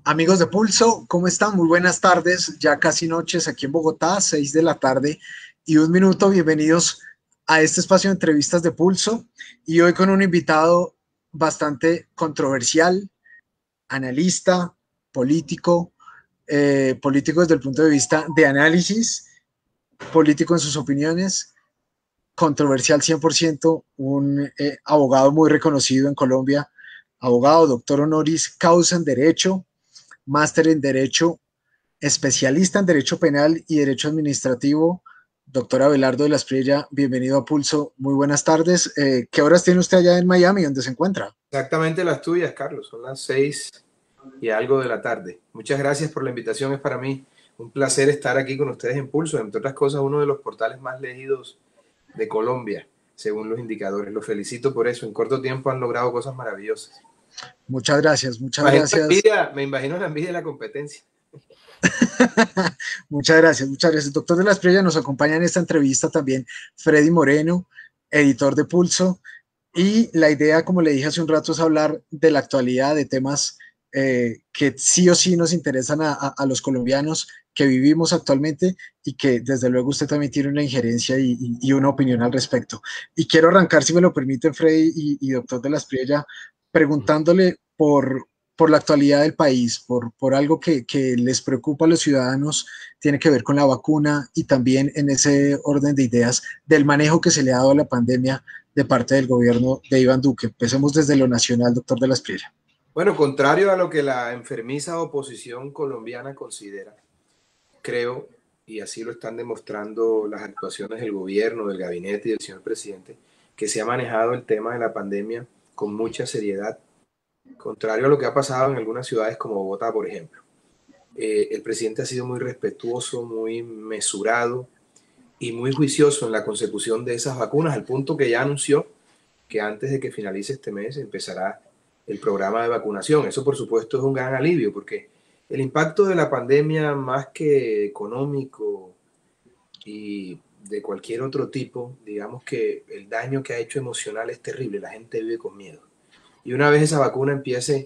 Amigos de Pulso, ¿cómo están? Muy buenas tardes, ya casi noches aquí en Bogotá, 6 de la tarde y un minuto. Bienvenidos a este espacio de entrevistas de Pulso y hoy con un invitado bastante controversial, analista, político, político desde el punto de vista de análisis, político en sus opiniones, controversial 100%, un abogado muy reconocido en Colombia, abogado, doctor honoris causa en Derecho, máster en Derecho, especialista en Derecho Penal y Derecho Administrativo, doctor Abelardo de la Espriella. Bienvenido a Pulso. Muy buenas tardes. ¿Qué horas tiene usted allá en Miami, donde se encuentra? Exactamente las tuyas, Carlos. Son las 6:00 y algo de la tarde. Muchas gracias por la invitación. Es para mí un placer estar aquí con ustedes en Pulso. Entre otras cosas, uno de los portales más leídos de Colombia, según los indicadores. Los felicito por eso. En corto tiempo han logrado cosas maravillosas. Muchas gracias, muchas gracias. Me imagino la envidia de la competencia. Muchas gracias, muchas gracias. Doctor de la Espriella, nos acompaña en esta entrevista también Freddy Moreno, editor de Pulso. Y la idea, como le dije hace un rato, es hablar de la actualidad, de temas que sí o sí nos interesan a los colombianos que vivimos actualmente y que desde luego usted también tiene una injerencia y una opinión al respecto. Y quiero arrancar, si me lo permiten, Freddy y doctor de la Espriella, preguntándole por la actualidad del país, por algo que les preocupa a los ciudadanos, tiene que ver con la vacuna y también en ese orden de ideas del manejo que se le ha dado a la pandemia de parte del gobierno de Iván Duque. Empecemos desde lo nacional, doctor de la Espriella. Bueno, contrario a lo que la enfermiza oposición colombiana considera, creo, y así lo están demostrando las actuaciones del gobierno, del gabinete y del señor presidente, que se ha manejado el tema de la pandemia con mucha seriedad, contrario a lo que ha pasado en algunas ciudades como Bogotá, por ejemplo. El presidente ha sido muy respetuoso, muy mesurado y muy juicioso en la consecución de esas vacunas, al punto que ya anunció que antes de que finalice este mes empezará el programa de vacunación. Eso, por supuesto, es un gran alivio porque el impacto de la pandemia, más que económico y de cualquier otro tipo, digamos que el daño que ha hecho emocional es terrible. La gente vive con miedo. Y una vez esa vacuna empiece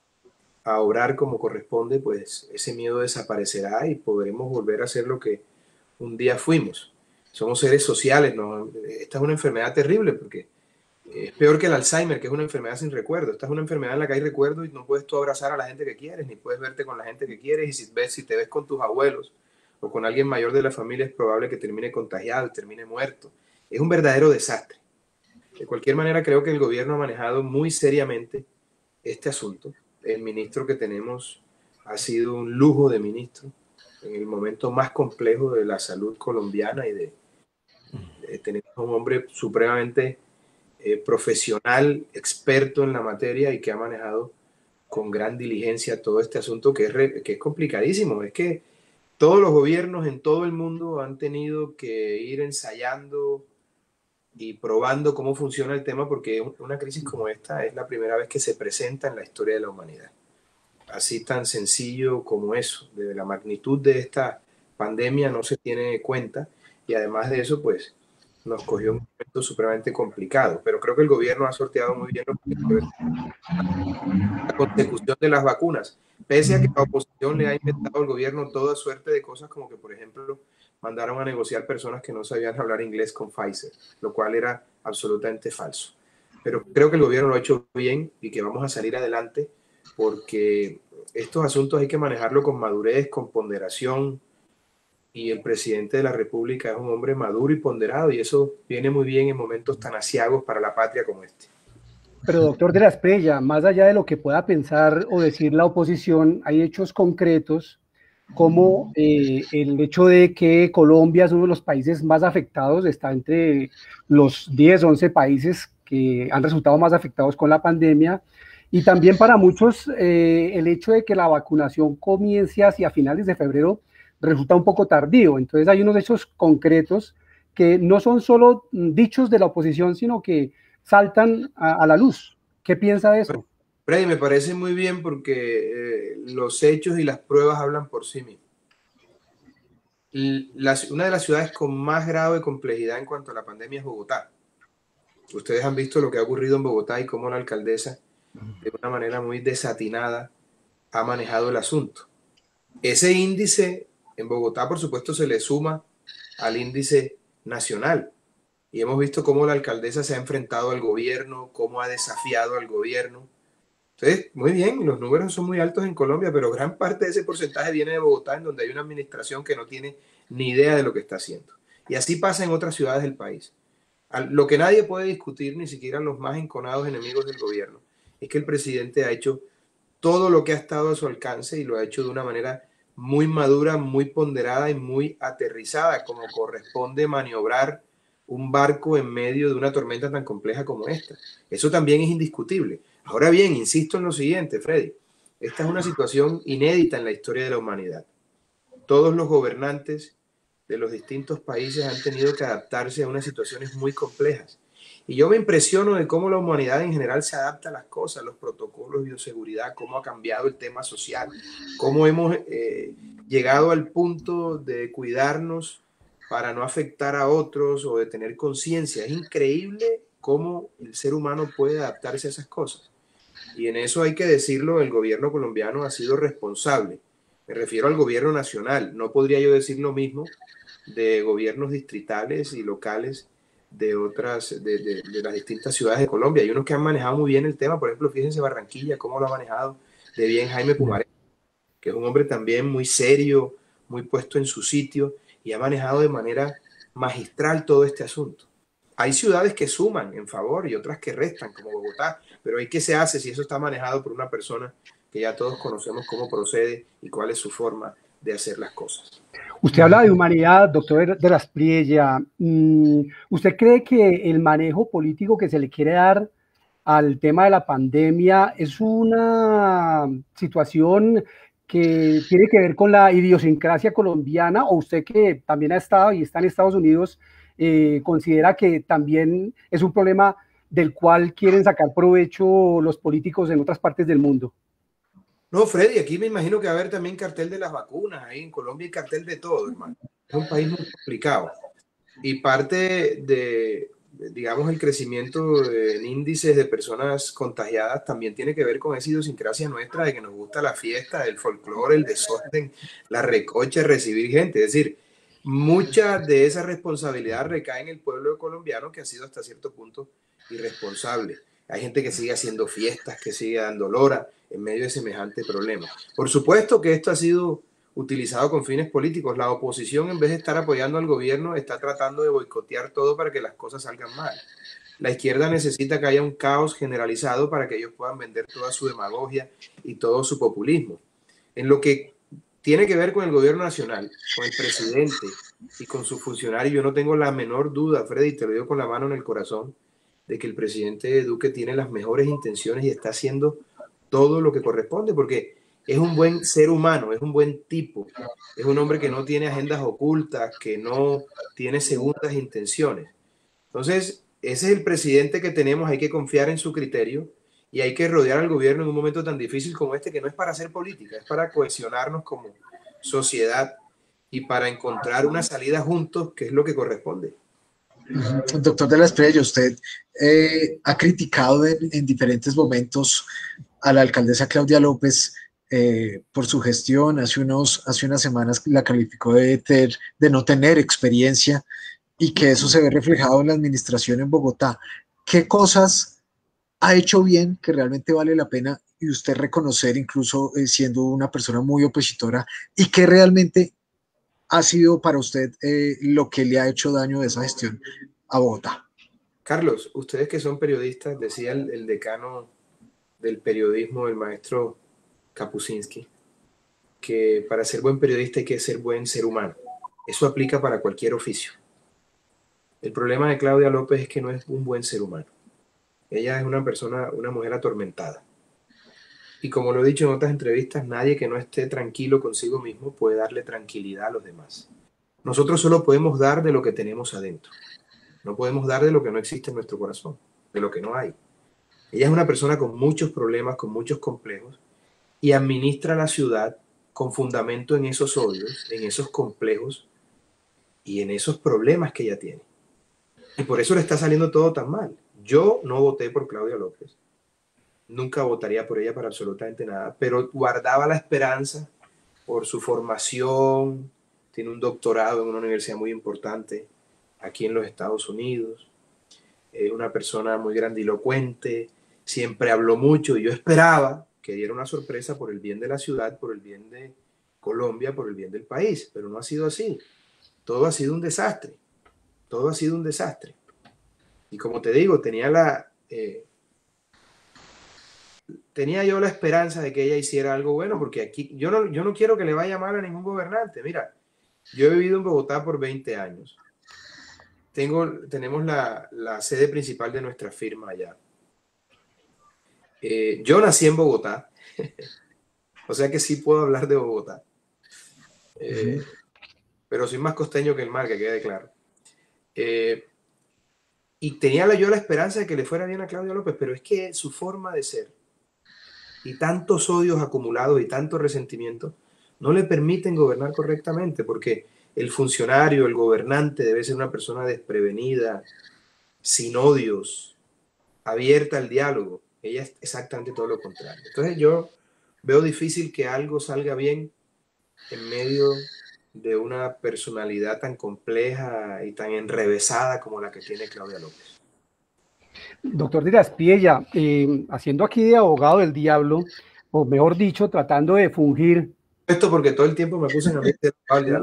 a obrar como corresponde, pues ese miedo desaparecerá y podremos volver a ser lo que un día fuimos. Somos seres sociales, ¿no? Esta es una enfermedad terrible porque es peor que el Alzheimer, que es una enfermedad sin recuerdo. Esta es una enfermedad en la que hay recuerdo y no puedes tú abrazar a la gente que quieres, ni puedes verte con la gente que quieres. Y si te ves con tus abuelos o con alguien mayor de la familia, es probable que termine contagiado y termine muerto. Es un verdadero desastre. De cualquier manera, creo que el gobierno ha manejado muy seriamente este asunto. El ministro que tenemos ha sido un lujo de ministro en el momento más complejo de la salud colombiana y tenemos a un hombre supremamente profesional, experto en la materia y que ha manejado con gran diligencia todo este asunto que es complicadísimo. Es que todos los gobiernos en todo el mundo han tenido que ir ensayando y probando cómo funciona el tema porque una crisis como esta es la primera vez que se presenta en la historia de la humanidad. Así tan sencillo como eso, de la magnitud de esta pandemia no se tiene cuenta y además de eso, pues nos cogió un momento supremamente complicado, pero creo que el gobierno ha sorteado muy bien lo que tiene que ver con la consecución de las vacunas, pese a que la oposición le ha inventado al gobierno toda suerte de cosas, como que, por ejemplo, mandaron a negociar personas que no sabían hablar inglés con Pfizer, lo cual era absolutamente falso. Pero creo que el gobierno lo ha hecho bien y que vamos a salir adelante porque estos asuntos hay que manejarlo con madurez, con ponderación, y el presidente de la República es un hombre maduro y ponderado y eso viene muy bien en momentos tan aciagos para la patria como este. Pero doctor de la Espriella, más allá de lo que pueda pensar o decir la oposición, hay hechos concretos como el hecho de que Colombia es uno de los países más afectados, está entre los 10, 11 países que han resultado más afectados con la pandemia, y también para muchos el hecho de que la vacunación comience hacia finales de febrero resulta un poco tardío. Entonces hay unos hechos concretos que no son solo dichos de la oposición, sino que saltan a la luz. ¿Qué piensa de eso? Freddy, me parece muy bien porque los hechos y las pruebas hablan por sí mismos. Una de las ciudades con más grado de complejidad en cuanto a la pandemia es Bogotá. Ustedes han visto lo que ha ocurrido en Bogotá y cómo la alcaldesa, de una manera muy desatinada, ha manejado el asunto. Ese índice en Bogotá, por supuesto, se le suma al índice nacional. Y hemos visto cómo la alcaldesa se ha enfrentado al gobierno, cómo ha desafiado al gobierno. Entonces, muy bien, los números son muy altos en Colombia, pero gran parte de ese porcentaje viene de Bogotá, en donde hay una administración que no tiene ni idea de lo que está haciendo. Y así pasa en otras ciudades del país. Lo que nadie puede discutir, ni siquiera los más enconados enemigos del gobierno, es que el presidente ha hecho todo lo que ha estado a su alcance y lo ha hecho de una manera muy madura, muy ponderada y muy aterrizada, como corresponde maniobrar un barco en medio de una tormenta tan compleja como esta. Eso también es indiscutible. Ahora bien, insisto en lo siguiente, Freddy, esta es una situación inédita en la historia de la humanidad. Todos los gobernantes de los distintos países han tenido que adaptarse a unas situaciones muy complejas. Y yo me impresiono de cómo la humanidad en general se adapta a las cosas, los protocolos de bioseguridad, cómo ha cambiado el tema social, cómo hemos llegado al punto de cuidarnos para no afectar a otros o de tener conciencia. Es increíble cómo el ser humano puede adaptarse a esas cosas. Y en eso hay que decirlo, el gobierno colombiano ha sido responsable. Me refiero al gobierno nacional. No podría yo decir lo mismo de gobiernos distritales y locales de otras, de las distintas ciudades de Colombia. Hay unos que han manejado muy bien el tema, por ejemplo, fíjense Barranquilla, cómo lo ha manejado de bien Jaime Pumarejo, que es un hombre también muy serio, muy puesto en su sitio y ha manejado de manera magistral todo este asunto. Hay ciudades que suman en favor y otras que restan, como Bogotá, pero ¿y qué se hace si eso está manejado por una persona que ya todos conocemos cómo procede y cuál es su forma de hacer las cosas? Usted habla de humanidad, doctor de las Priella. ¿Usted cree que el manejo político que se le quiere dar al tema de la pandemia es una situación que tiene que ver con la idiosincrasia colombiana, o usted que también ha estado y está en Estados Unidos, considera que también es un problema del cual quieren sacar provecho los políticos en otras partes del mundo? No, Freddy, aquí me imagino que va a haber también cartel de las vacunas. Ahí en Colombia hay cartel de todo, hermano. Es un país muy complicado. Y parte de, digamos, el crecimiento en índices de personas contagiadas también tiene que ver con esa idiosincrasia nuestra de que nos gusta la fiesta, el folclore, el desorden, la recocha, recibir gente. Es decir, mucha de esa responsabilidad recae en el pueblo colombiano, que ha sido hasta cierto punto irresponsable. Hay gente que sigue haciendo fiestas, que sigue dando lora en medio de semejante problema. Por supuesto que esto ha sido utilizado con fines políticos. La oposición, en vez de estar apoyando al gobierno, está tratando de boicotear todo para que las cosas salgan mal. La izquierda necesita que haya un caos generalizado para que ellos puedan vender toda su demagogia y todo su populismo. En lo que tiene que ver con el gobierno nacional, con el presidente y con sus funcionarios, yo no tengo la menor duda, Freddy, te lo digo con la mano en el corazón, de que el presidente Duque tiene las mejores intenciones y está haciendo todo lo que corresponde, porque es un buen ser humano, es un buen tipo, es un hombre que no tiene agendas ocultas, que no tiene segundas intenciones. Entonces, ese es el presidente que tenemos, hay que confiar en su criterio y hay que rodear al gobierno en un momento tan difícil como este, que no es para hacer política, es para cohesionarnos como sociedad y para encontrar una salida juntos, que es lo que corresponde. Doctor de la Espriella, usted ha criticado en diferentes momentos a la alcaldesa Claudia López por su gestión. Hace unas semanas la calificó de no tener experiencia y que eso se ve reflejado en la administración en Bogotá. ¿Qué cosas ha hecho bien que realmente vale la pena y usted reconocer, incluso siendo una persona muy opositora, y qué realmente ha sido para usted lo que le ha hecho daño de esa gestión a Bogotá? Carlos, ustedes que son periodistas, decía el decano del periodismo, el maestro Kapuscinski, que para ser buen periodista hay que ser buen ser humano. Eso aplica para cualquier oficio. El problema de Claudia López es que no es un buen ser humano. Ella es una persona, una mujer atormentada. Y como lo he dicho en otras entrevistas, nadie que no esté tranquilo consigo mismo puede darle tranquilidad a los demás. Nosotros solo podemos dar de lo que tenemos adentro. No podemos dar de lo que no existe en nuestro corazón, de lo que no hay. Ella es una persona con muchos problemas, con muchos complejos, y administra la ciudad con fundamento en esos odios, en esos complejos y en esos problemas que ella tiene. Y por eso le está saliendo todo tan mal. Yo no voté por Claudia López. nunca votaría por ella para absolutamente nada, pero guardaba la esperanza por su formación, tiene un doctorado en una universidad muy importante aquí en los Estados Unidos, es una persona muy grandilocuente, siempre habló mucho y yo esperaba que diera una sorpresa por el bien de la ciudad, por el bien de Colombia, por el bien del país, pero no ha sido así. Todo ha sido un desastre, todo ha sido un desastre. Y como te digo, tenía yo la esperanza de que ella hiciera algo bueno, porque aquí yo no quiero que le vaya mal a ningún gobernante. Mira, yo he vivido en Bogotá por 20 años. Tenemos la sede principal de nuestra firma allá. Yo nací en Bogotá, o sea que sí puedo hablar de Bogotá. Pero soy más costeño que el mar, que quede claro. Y tenía yo la esperanza de que le fuera bien a Claudia López, pero es que su forma de ser y tantos odios acumulados y tanto resentimiento no le permiten gobernar correctamente, porque el funcionario, el gobernante debe ser una persona desprevenida, sin odios, abierta al diálogo. Ella es exactamente todo lo contrario. Entonces yo veo difícil que algo salga bien en medio de una personalidad tan compleja y tan enrevesada como la que tiene Claudia López. Doctor de la Espriella, haciendo aquí de abogado del diablo, o mejor dicho, tratando de fungir. Esto porque todo el tiempo me acusan a mí de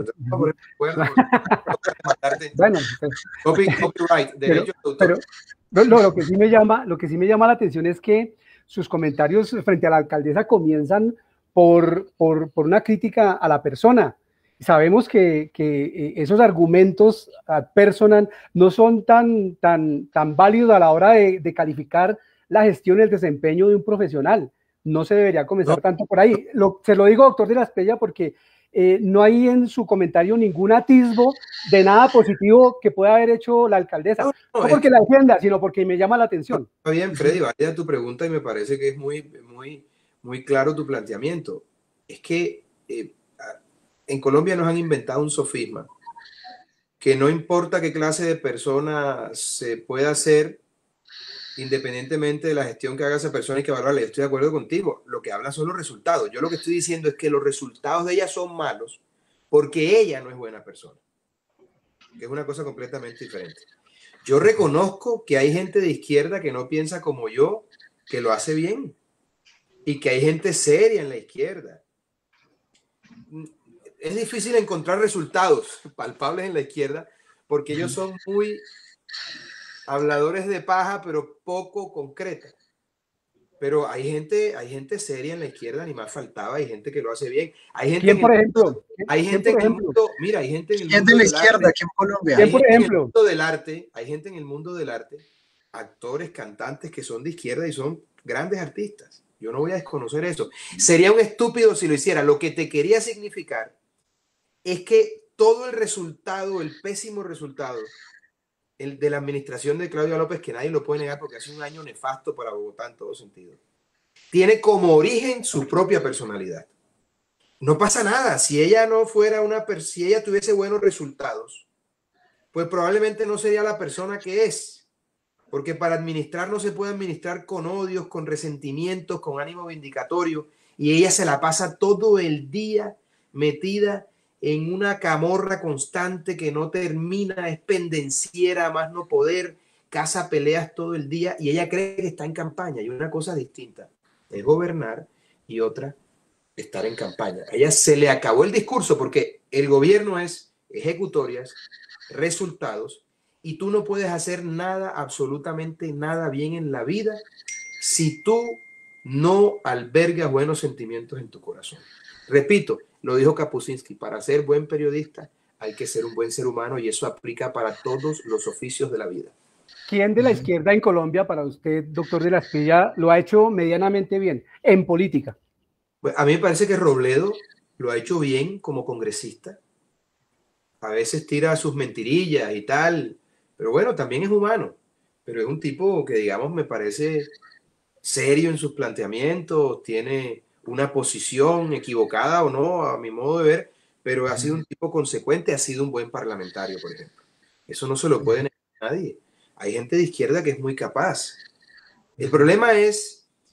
bueno, copyright, derecho de autor. Pero lo que sí me llama la atención es que sus comentarios frente a la alcaldesa comienzan por una crítica a la persona. Sabemos que esos argumentos ad personam no son tan válidos a la hora de calificar la gestión y el desempeño de un profesional. No se debería comenzar tanto por ahí. Se lo digo, doctor de la Espriella, porque no hay en su comentario ningún atisbo de nada positivo que pueda haber hecho la alcaldesa. No porque la defienda, sino porque me llama la atención. Está bien, Freddy, vaya tu pregunta y me parece que es muy claro tu planteamiento. Es que en Colombia nos han inventado un sofisma que no importa qué clase de persona se pueda hacer, independientemente de la gestión que haga esa persona, hay que evaluarla. Yo estoy de acuerdo contigo. Lo que habla son los resultados. Yo lo que estoy diciendo es que los resultados de ella son malos porque ella no es buena persona, que es una cosa completamente diferente. Yo reconozco que hay gente de izquierda que no piensa como yo, que lo hace bien, y que hay gente seria en la izquierda. Es difícil encontrar resultados palpables en la izquierda porque ellos son muy habladores de paja, pero poco concreta. Pero hay gente seria en la izquierda, ni más faltaba, hay gente que lo hace bien. Hay gente, por ejemplo? Hay gente en el mundo, mira, hay gente en el mundo de la izquierda aquí en Colombia. Hay gente en el mundo del arte, hay gente en el mundo del arte, actores, cantantes que son de izquierda y son grandes artistas. Yo no voy a desconocer eso. Sería un estúpido si lo hiciera. Lo que te quería significar es que todo el resultado, el pésimo resultado, el de la administración de Claudia López, que nadie lo puede negar porque hace un año nefasto para Bogotá en todo sentido, tiene como origen su propia personalidad. No pasa nada. Si ella no fuera si ella tuviese buenos resultados, pues probablemente no sería la persona que es. Porque para administrar no se puede administrar con odios, con resentimientos, con ánimo vindicatorio. Y ella se la pasa todo el día metida en una camorra constante que no termina, es pendenciera, más no poder, caza peleas todo el día y ella cree que está en campaña. Y una cosa distinta es gobernar y otra estar en campaña. A ella se le acabó el discurso porque el gobierno es ejecutorias, resultados, y tú no puedes hacer nada, absolutamente nada bien en la vida si tú no albergas buenos sentimientos en tu corazón. Repito, lo dijo Kapuscinski, para ser buen periodista hay que ser un buen ser humano y eso aplica para todos los oficios de la vida. ¿Quién de la izquierda en Colombia, para usted, doctor de la Espriella, lo ha hecho medianamente bien en política? Pues a mí me parece que Robledo lo ha hecho bien como congresista. A veces tira sus mentirillas y tal, pero bueno, también es humano. Pero es un tipo que, digamos, me parece serio en sus planteamientos, tiene una posición equivocada o no, a mi modo de ver, pero ha sido un tipo consecuente, ha sido un buen parlamentario, por ejemplo. Eso no se lo puede negar a nadie. Hay gente de izquierda que es muy capaz. El problema es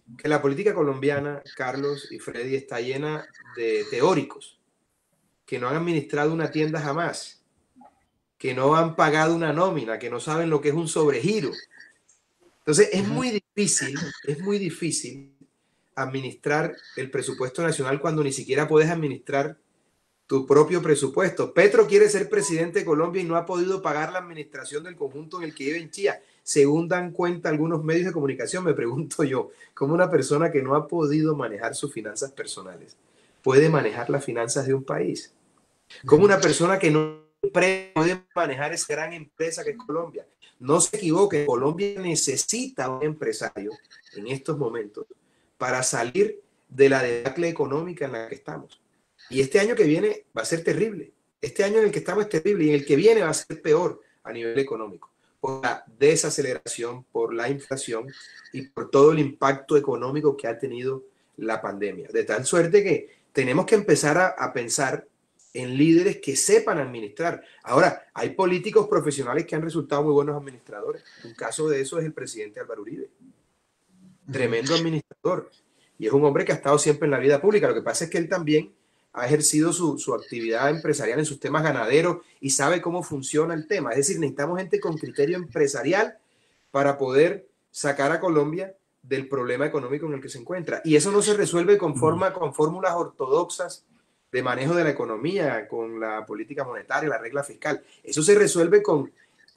que la política colombiana, Carlos y Freddy, está llena de teóricos que no han administrado una tienda jamás, que no han pagado una nómina, que no saben lo que es un sobregiro. Entonces es muy difícil administrar el presupuesto nacional cuando ni siquiera puedes administrar tu propio presupuesto. Petro quiere ser presidente de Colombia y no ha podido pagar la administración del conjunto en el que vive en Chía, según dan cuenta algunos medios de comunicación. Me pregunto yo, ¿cómo una persona que no ha podido manejar sus finanzas personales puede manejar las finanzas de un país? ¿Cómo una persona que no puede manejar esa gran empresa que es Colombia? No se equivoque, Colombia necesita un empresario en estos momentos para salir de la debacle económica en la que estamos. Y este año que viene va a ser terrible. Este año en el que estamos es terrible y en el que viene va a ser peor a nivel económico, por la desaceleración, por la inflación y por todo el impacto económico que ha tenido la pandemia. De tal suerte que tenemos que empezar a pensar en líderes que sepan administrar. Ahora, hay políticos profesionales que han resultado muy buenos administradores. Un caso de eso es el presidente Álvaro Uribe. Tremendo administrador. Y es un hombre que ha estado siempre en la vida pública. Lo que pasa es que él también ha ejercido su actividad empresarial en sus temas ganaderos y sabe cómo funciona el tema. Es decir, necesitamos gente con criterio empresarial para poder sacar a Colombia del problema económico en el que se encuentra. Y eso no se resuelve con fórmulas ortodoxas de manejo de la economía, con la política monetaria, la regla fiscal. Eso se resuelve con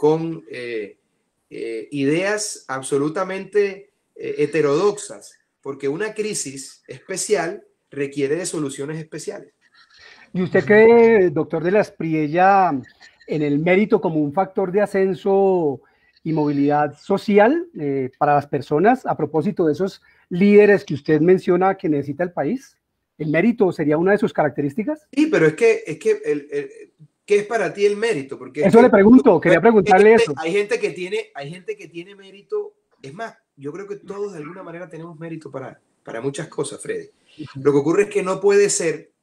ideas absolutamente heterodoxas, porque una crisis especial requiere de soluciones especiales. ¿Y usted cree, doctor de la Espriella, en el mérito como un factor de ascenso y movilidad social para las personas, a propósito de esos líderes que usted menciona que necesita el país? ¿El mérito sería una de sus características? Sí, pero ¿qué es para ti el mérito? Porque eso le pregunto, quería preguntarle eso. Hay gente que tiene mérito. Es más, yo creo que todos de alguna manera tenemos mérito para muchas cosas, Freddy. Lo que ocurre es que no puede ser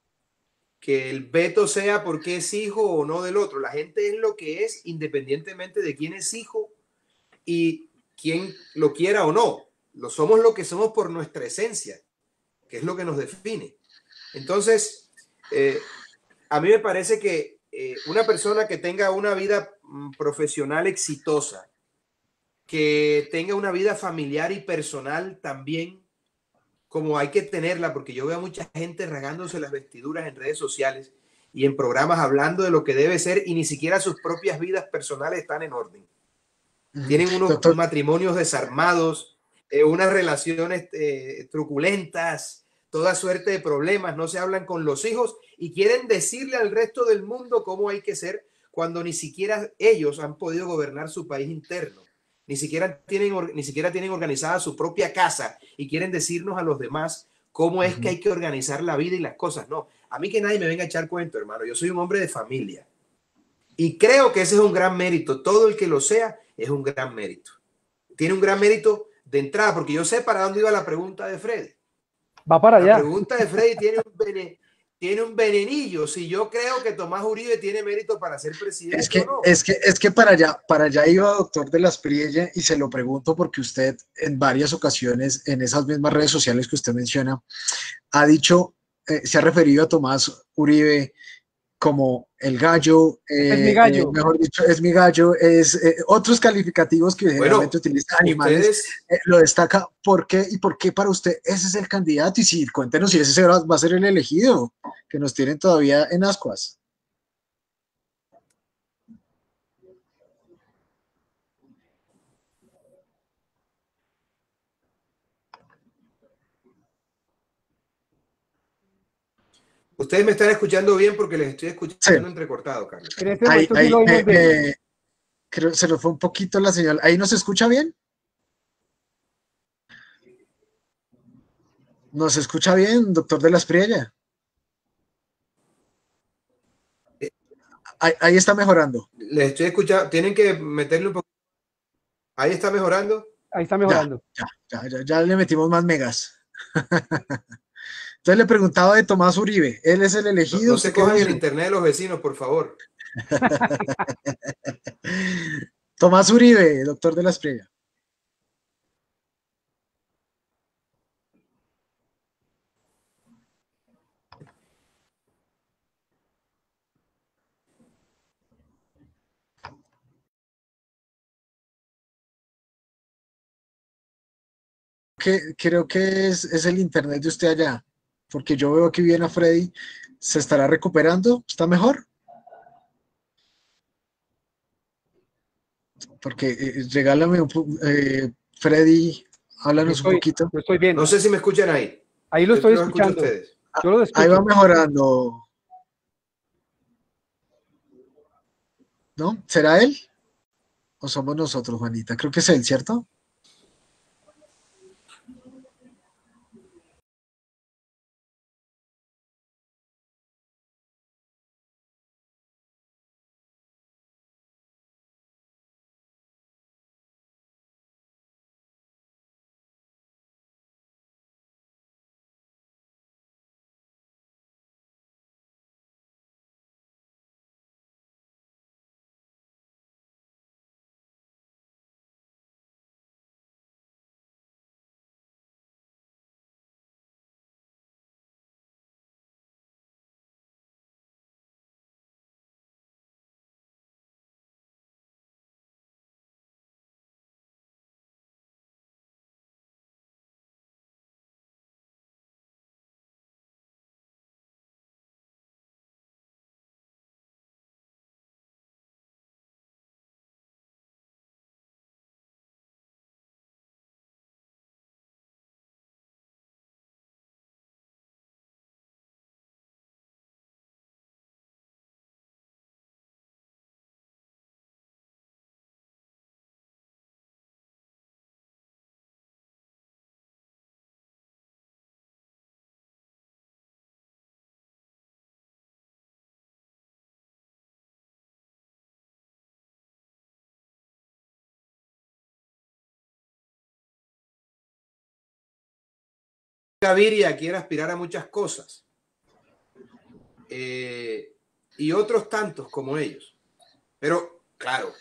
que el veto sea porque es hijo o no del otro. La gente es lo que es independientemente de quién es hijo y quién lo quiera o no. Somos lo que somos por nuestra esencia, que es lo que nos define. Entonces, a mí me parece que una persona que tenga una vida profesional exitosa, que tenga una vida familiar y personal también, como hay que tenerla, porque yo veo a mucha gente rasgándose las vestiduras en redes sociales y en programas hablando de lo que debe ser y ni siquiera sus propias vidas personales están en orden. Tienen unos matrimonios desarmados, unas relaciones truculentas, toda suerte de problemas, no se hablan con los hijos y quieren decirle al resto del mundo cómo hay que ser cuando ni siquiera ellos han podido gobernar su país interno. Ni siquiera tienen organizada su propia casa y quieren decirnos a los demás cómo es que hay que organizar la vida y las cosas. No, a mí que nadie me venga a echar cuento, hermano. Yo soy un hombre de familia y creo que ese es un gran mérito. Todo el que lo sea es un gran mérito. Tiene un gran mérito de entrada, porque yo sé para dónde iba la pregunta de Freddy. Va para allá. La pregunta de Freddy tiene un venenillo. Si yo creo que Tomás Uribe tiene mérito para ser presidente es que, o no. Es que para allá iba, doctor de la Espriella, y se lo pregunto porque usted en varias ocasiones, en esas mismas redes sociales que usted menciona, ha dicho, se ha referido a Tomás Uribe como el gallo, es mi gallo. mejor dicho, es mi gallo, otros calificativos que generalmente utilizan animales, lo destaca. ¿Por qué? ¿Y por qué para usted ese es el candidato? Y si, cuéntenos si ese va a ser el elegido, que nos tienen todavía en ascuas. Ustedes me están escuchando bien porque les estoy escuchando entrecortado, Carlos. En este momento sí lo oímos bien. Creo que se nos fue un poquito la señal. ¿Ahí nos escucha bien? ¿Nos escucha bien, doctor de la Espriella? Ahí está mejorando. Les estoy escuchando. Tienen que meterle un poquito. Ahí está mejorando. Ahí está mejorando. Ya le metimos más megas. Entonces le preguntaba de Tomás Uribe. Él es el elegido. No se cojan el internet de los vecinos, por favor. Tomás Uribe, doctor de la Espriella. Creo que es el internet de usted allá, porque yo veo que viene a Freddy. ¿Se estará recuperando? ¿Está mejor? Porque regálame Freddy, háblanos un poquito. Lo estoy viendo. No sé si me escuchan ahí. Ahí lo Yo estoy los escucho a escuchando. ustedes. Yo lo escucho. Ahí va mejorando, ¿no? ¿Será él? ¿O somos nosotros, Juanita? Creo que es él, ¿cierto? Gaviria quiere aspirar a muchas cosas. Y otros tantos como ellos. Pero, claro,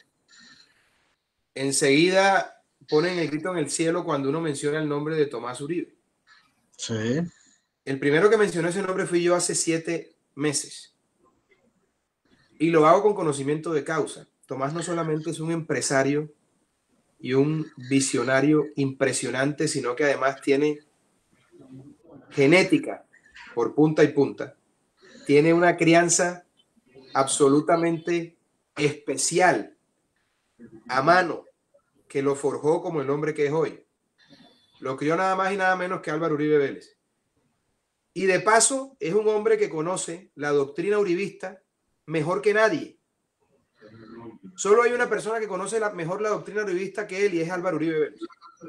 enseguida ponen el grito en el cielo cuando uno menciona el nombre de Tomás Uribe. Sí. El primero que mencionó ese nombre fui yo hace 7 meses. Y lo hago con conocimiento de causa. Tomás no solamente es un empresario y un visionario impresionante, sino que además tiene genética por punta y punta. Tiene una crianza absolutamente especial, a mano, que lo forjó como el hombre que es hoy. Lo crió nada más y nada menos que Álvaro Uribe Vélez. Y de paso es un hombre que conoce la doctrina uribista mejor que nadie. Solo hay una persona que conoce mejor la doctrina uribista que él y es Álvaro Uribe Vélez.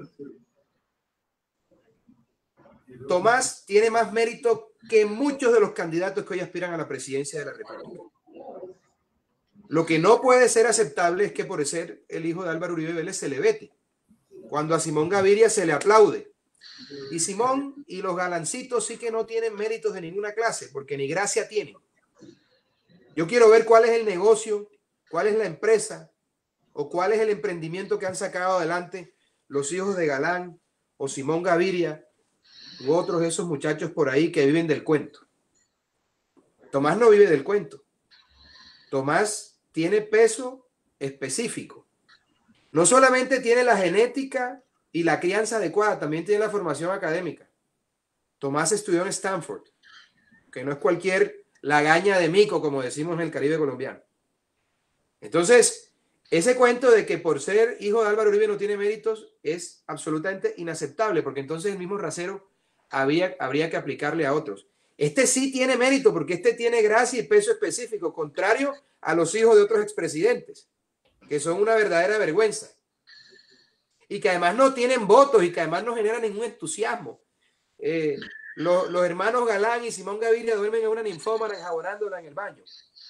Tomás tiene más mérito que muchos de los candidatos que hoy aspiran a la presidencia de la República. Lo que no puede ser aceptable es que por ser el hijo de Álvaro Uribe Vélez se le vete, cuando a Simón Gaviria se le aplaude. Y Simón y los galancitos sí que no tienen méritos de ninguna clase, porque ni gracia tienen. Yo quiero ver cuál es el negocio, cuál es la empresa o cuál es el emprendimiento que han sacado adelante los hijos de Galán o Simón Gaviria u otros de esos muchachos por ahí que viven del cuento. Tomás no vive del cuento. Tomás tiene peso específico. No solamente tiene la genética y la crianza adecuada, también tiene la formación académica. Tomás estudió en Stanford, que no es cualquier lagaña de mico, como decimos en el Caribe colombiano. Entonces, ese cuento de que por ser hijo de Álvaro Uribe no tiene méritos es absolutamente inaceptable, porque entonces el mismo rasero habría que aplicarle a otros. Este sí tiene mérito, porque este tiene gracia y peso específico, contrario a los hijos de otros expresidentes, que son una verdadera vergüenza. Y que además no tienen votos y que además no generan ningún entusiasmo. Los hermanos Galán y Simón Gaviria duermen en una ninfómana enjabonándola en el baño.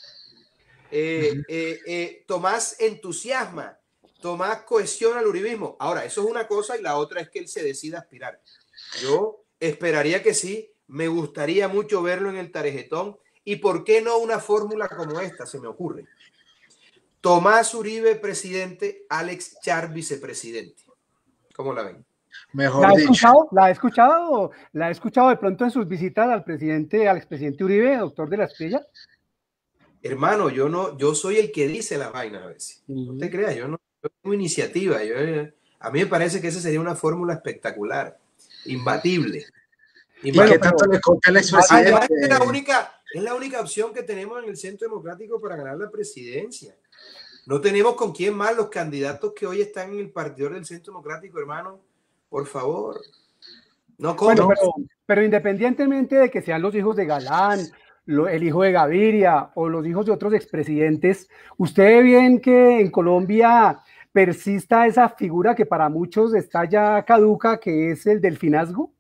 Tomás entusiasma, Tomás cohesiona el uribismo. Ahora, eso es una cosa y la otra es que él se decida aspirar. Yo esperaría que sí, me gustaría mucho verlo en el Tarejetón y por qué no una fórmula como esta, se me ocurre. Tomás Uribe presidente, Alex Char vicepresidente. ¿Cómo la ven? Mejor dicho. ¿La he escuchado de pronto en sus visitas al expresidente Uribe, doctor de la Espriella? Hermano, yo soy el que dice la vaina a veces. No te creas, yo tengo iniciativa. A mí me parece que esa sería una fórmula espectacular. imbatible. ¿Y qué tanto le copia al expresidente? Además, es la única opción que tenemos en el Centro Democrático para ganar la presidencia. No tenemos con quién más. Los candidatos que hoy están en el partidor del Centro Democrático, hermano, por favor. No comen. Bueno, pero independientemente de que sean los hijos de Galán, el hijo de Gaviria o los hijos de otros expresidentes, ¿usted ve bien que en Colombia persista esa figura que para muchos está ya caduca, que es el delfinazgo?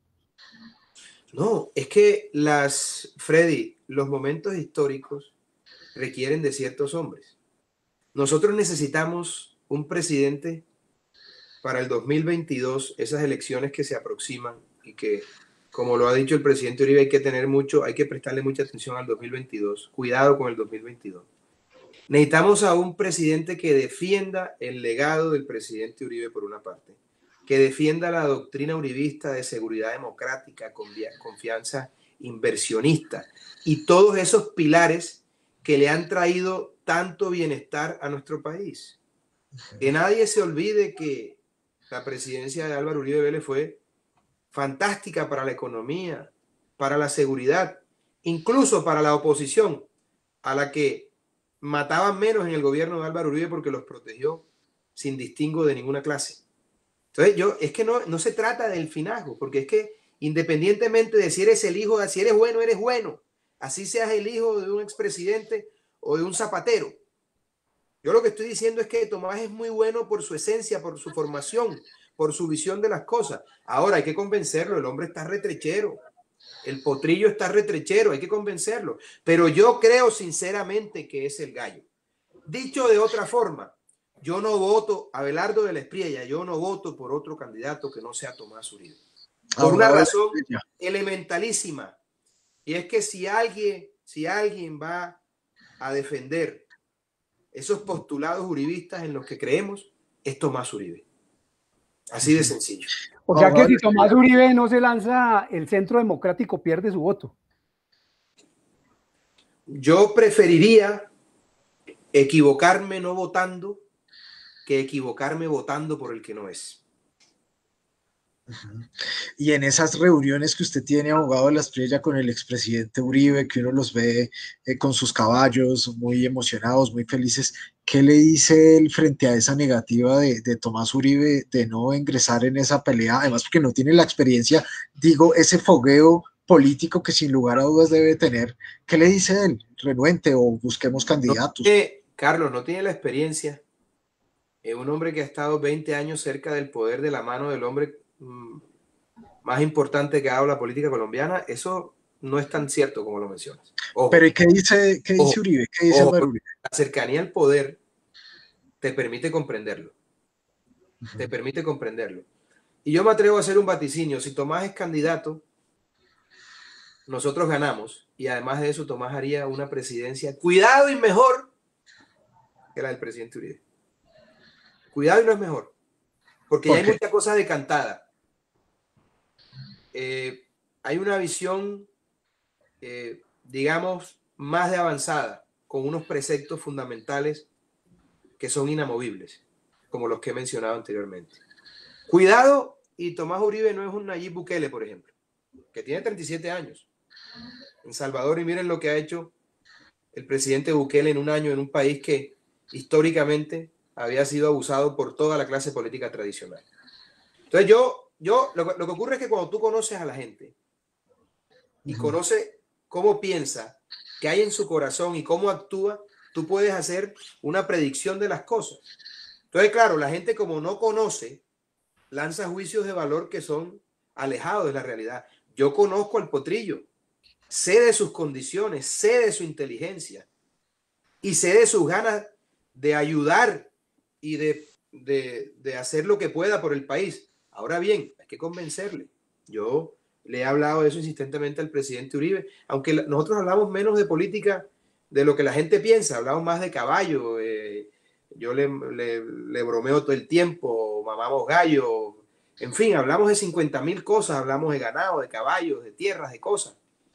No, es que Freddy, los momentos históricos requieren de ciertos hombres. Nosotros necesitamos un presidente para el 2022, esas elecciones que se aproximan y que, como lo ha dicho el presidente Uribe, hay que prestarle mucha atención al 2022. Cuidado con el 2022. Necesitamos a un presidente que defienda el legado del presidente Uribe por una parte, que defienda la doctrina uribista de seguridad democrática, confianza inversionista y todos esos pilares que le han traído tanto bienestar a nuestro país. Que nadie se olvide que la presidencia de Álvaro Uribe Vélez fue fantástica para la economía, para la seguridad, incluso para la oposición, a la que mataban menos en el gobierno de Álvaro Uribe porque los protegió sin distingo de ninguna clase. Entonces, es que no se trata del finazgo, porque es que independientemente de si eres el hijo, si eres bueno, así seas el hijo de un expresidente o de un zapatero. Yo lo que estoy diciendo es que Tomás es muy bueno por su esencia, por su formación, por su visión de las cosas. Ahora hay que convencerlo, el hombre está retrechero, el potrillo está retrechero, hay que convencerlo. Pero yo creo sinceramente que es el gallo. Dicho de otra forma, yo no voto, Abelardo de la Espriella, yo no voto por otro candidato que no sea Tomás Uribe. Por una razón elementalísima. Y es que si alguien va a defender esos postulados uribistas en los que creemos, es Tomás Uribe. Así de sencillo. O sea que si Tomás Uribe no se lanza, el Centro Democrático pierde su voto. Yo preferiría equivocarme no votando que equivocarme votando por el que no es. Y en esas reuniones que usted tiene, abogado de la Espriella, con el expresidente Uribe, que uno los ve con sus caballos, muy emocionados, muy felices, ¿qué le dice él frente a esa negativa de Tomás Uribe de no ingresar en esa pelea? Además, porque no tiene la experiencia, digo, ese fogueo político que sin lugar a dudas debe tener. ¿Qué le dice él? ¿Renuente o busquemos candidatos? Carlos, no tiene la experiencia. Un hombre que ha estado 20 años cerca del poder de la mano del hombre más importante que ha dado la política colombiana, eso no es tan cierto como lo mencionas. Ojo, pero ¿y qué dice Uribe? ¿Qué dice Uribe? La cercanía al poder te permite comprenderlo. Te permite comprenderlo. Y yo me atrevo a hacer un vaticinio. Si Tomás es candidato, nosotros ganamos. Y además de eso, Tomás haría una presidencia, cuidado, y mejor que la del presidente Uribe. Cuidado, y no es mejor. Porque ya hay muchas cosas decantadas. Hay una visión, digamos, más de avanzada, con unos preceptos fundamentales que son inamovibles, como los que he mencionado anteriormente. Cuidado, y Tomás Uribe no es un Nayib Bukele, por ejemplo, que tiene 37 años en Salvador, y miren lo que ha hecho el presidente Bukele en un año en un país que históricamente había sido abusado por toda la clase política tradicional. Entonces lo que ocurre es que cuando tú conoces a la gente y conoces cómo piensa, qué hay en su corazón y cómo actúa, tú puedes hacer una predicción de las cosas. Entonces, claro, la gente, como no conoce, lanza juicios de valor que son alejados de la realidad. Yo conozco al potrillo, sé de sus condiciones, sé de su inteligencia y sé de sus ganas de ayudar y de hacer lo que pueda por el país. Ahora bien, hay que convencerle. Yo le he hablado de eso insistentemente al presidente Uribe, aunque nosotros hablamos menos de política de lo que la gente piensa, hablamos más de caballo. Yo le bromeo todo el tiempo, mamamos gallo, en fin, hablamos de 50.000 cosas, hablamos de ganado, de caballos, de tierras, de cosas.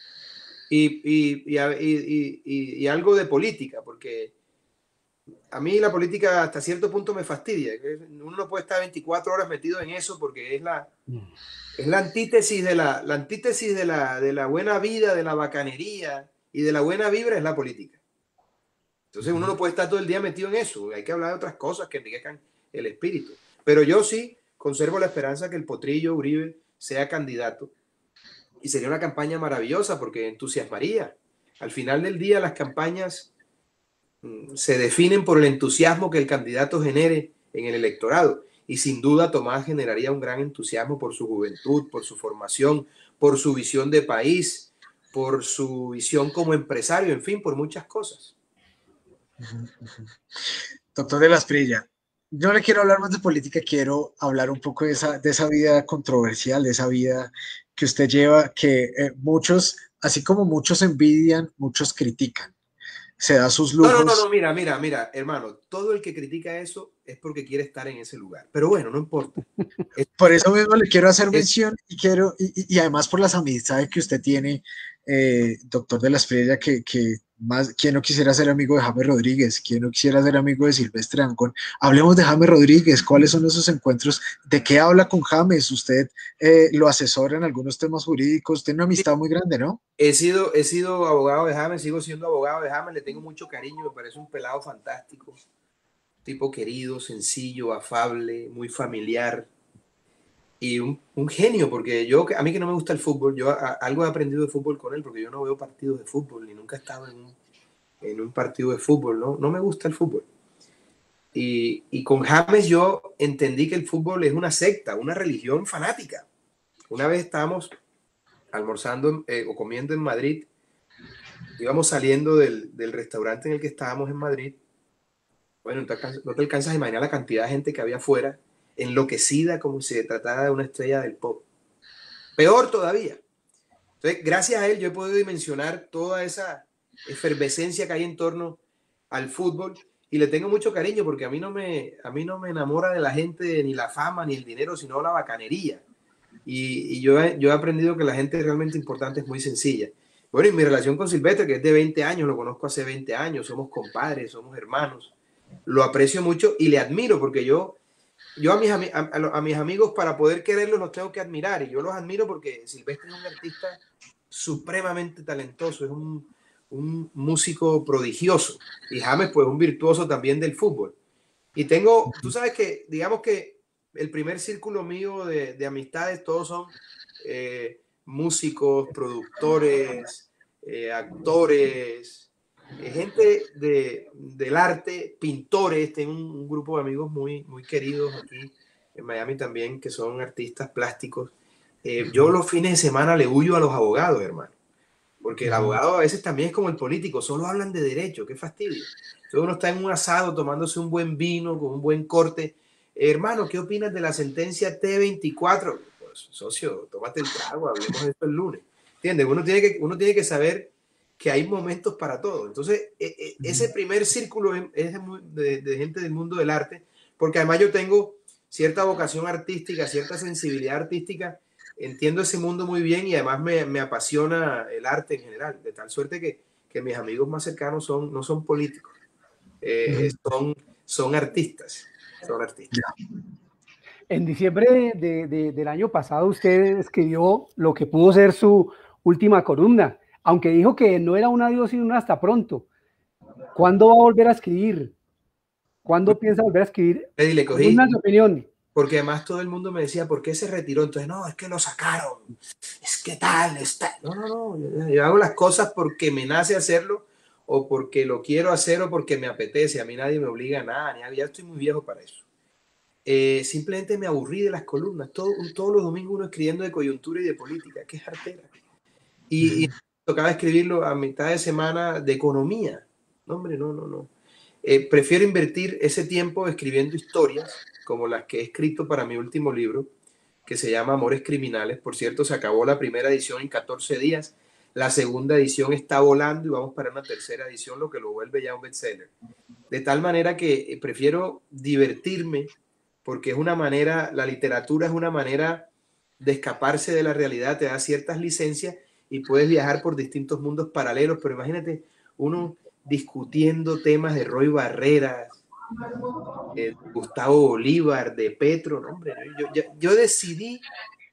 Y algo de política, porque a mí la política hasta cierto punto me fastidia. Uno no puede estar 24 horas metido en eso porque es Es la antítesis la antítesis de la buena vida, de la bacanería y de la buena vibra es la política. Entonces uno no puede estar todo el día metido en eso. Hay que hablar de otras cosas que enriquezcan el espíritu. Pero yo sí conservo la esperanza que el Potrillo Uribe sea candidato. Y sería una campaña maravillosa porque entusiasmaría. Al final del día las campañas se definen por el entusiasmo que el candidato genere en el electorado. Y sin duda Tomás generaría un gran entusiasmo por su juventud, por su formación, por su visión de país, por su visión como empresario, en fin, por muchas cosas. Doctor de la Espriella, yo no le quiero hablar más de política, quiero hablar un poco de esa vida controversial, de esa vida que usted lleva, que muchos, así como muchos envidian, muchos critican. Se da sus lujos. Mira, hermano, todo el que critica eso es porque quiere estar en ese lugar. Pero bueno, no importa. Por eso mismo le quiero hacer mención y además por las amistades que usted tiene, doctor de la Espriella, que más, ¿quién no quisiera ser amigo de James Rodríguez? ¿Quién no quisiera ser amigo de Silvestre Dangond? Hablemos de James Rodríguez, ¿cuáles son esos encuentros? ¿De qué habla con James? Usted lo asesora en algunos temas jurídicos, tiene una amistad muy grande, ¿no? He sido abogado de James, sigo siendo abogado de James, le tengo mucho cariño, me parece un pelado fantástico, tipo querido, sencillo, afable, muy familiar y un genio, porque a mí que no me gusta el fútbol, algo he aprendido de fútbol con él, porque yo no veo partidos de fútbol, ni nunca he estado en un partido de fútbol, no me gusta el fútbol. Y con James yo entendí que el fútbol es una secta, una religión fanática. Una vez estábamos almorzando o comiendo en Madrid, íbamos saliendo del restaurante en el que estábamos en Madrid. Bueno, no te alcanzas a imaginar la cantidad de gente que había afuera, enloquecida como si se tratara de una estrella del pop. Peor todavía. Entonces, gracias a él yo he podido dimensionar toda esa efervescencia que hay en torno al fútbol y le tengo mucho cariño porque a mí no me enamora de la gente ni la fama ni el dinero, sino la bacanería. Y yo he aprendido que la gente realmente importante es muy sencilla. Bueno, y mi relación con Silvestre, que es de 20 años, lo conozco hace 20 años, somos compadres, somos hermanos, lo aprecio mucho y le admiro porque yo a mis amigos para poder quererlos los tengo que admirar y yo los admiro porque Silvestre es un artista supremamente talentoso, es un músico prodigioso y James pues un virtuoso también del fútbol. Y tú sabes que, digamos que el primer círculo mío de amistades, todos son músicos, productores, actores, gente del arte, pintores. Tengo un grupo de amigos muy, muy queridos aquí en Miami también, que son artistas plásticos. Yo los fines de semana le huyo a los abogados, hermano. Porque el abogado a veces también es como el político, solo hablan de derecho, qué fastidio. Entonces uno está en un asado tomándose un buen vino, con un buen corte. Hermano, ¿qué opinas de la sentencia T24? Pues, socio, tómate el trago, hablemos de esto el lunes. ¿Entiendes? Uno tiene que saber que hay momentos para todo. Entonces, ese primer círculo es de gente del mundo del arte, porque además yo tengo cierta vocación artística, cierta sensibilidad artística, entiendo ese mundo muy bien y además me apasiona el arte en general, de tal suerte que mis amigos más cercanos no son políticos, son artistas. Son artistas. En diciembre del año pasado usted escribió lo que pudo ser su última columna, aunque dijo que no era un adiós sino un hasta pronto. ¿Cuándo va a volver a escribir? ¿Cuándo piensa volver a escribir? Le cogí, una opinión. Porque además todo el mundo me decía, ¿por qué se retiró? Entonces, no, es que lo sacaron, es que tal, está. No, yo hago las cosas porque me nace hacerlo o porque lo quiero hacer o porque me apetece. A mí nadie me obliga a nada, ya estoy muy viejo para eso. Simplemente me aburrí de las columnas, todos los domingos uno escribiendo de coyuntura y de política, qué jartera. Y tocaba escribirlo a mitad de semana de economía. No, hombre, no. Prefiero invertir ese tiempo escribiendo historias como las que he escrito para mi último libro, que se llama Amores Criminales. Por cierto, se acabó la primera edición en 14 días. La segunda edición está volando y vamos para una tercera edición, lo que lo vuelve ya un bestseller. De tal manera que prefiero divertirme, porque es una manera, la literatura es una manera de escaparse de la realidad, te da ciertas licencias y puedes viajar por distintos mundos paralelos, pero imagínate uno discutiendo temas de Roy Barreras, Gustavo Bolívar, de Petro, no, hombre, yo decidí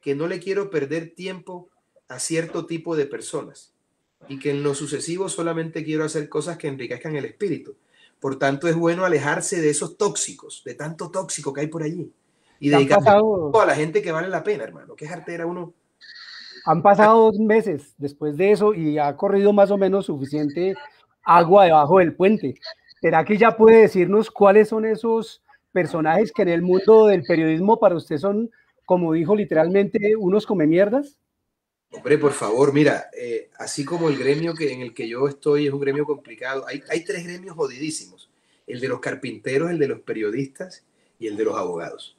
que no le quiero perder tiempo a cierto tipo de personas y que en lo sucesivo solamente quiero hacer cosas que enriquezcan el espíritu. Por tanto, es bueno alejarse de esos tóxicos, de tanto tóxico que hay por allí y dedicarse a la gente que vale la pena, hermano. ¿Qué jartera uno? Han pasado 2 meses después de eso y ha corrido más o menos suficiente agua debajo del puente. ¿Será que ya puede decirnos cuáles son esos personajes que en el mundo del periodismo para usted son, como dijo literalmente, unos comemierdas? Hombre, por favor, mira, así como el gremio en el que yo estoy es un gremio complicado, hay 3 gremios jodidísimos: el de los carpinteros, el de los periodistas y el de los abogados.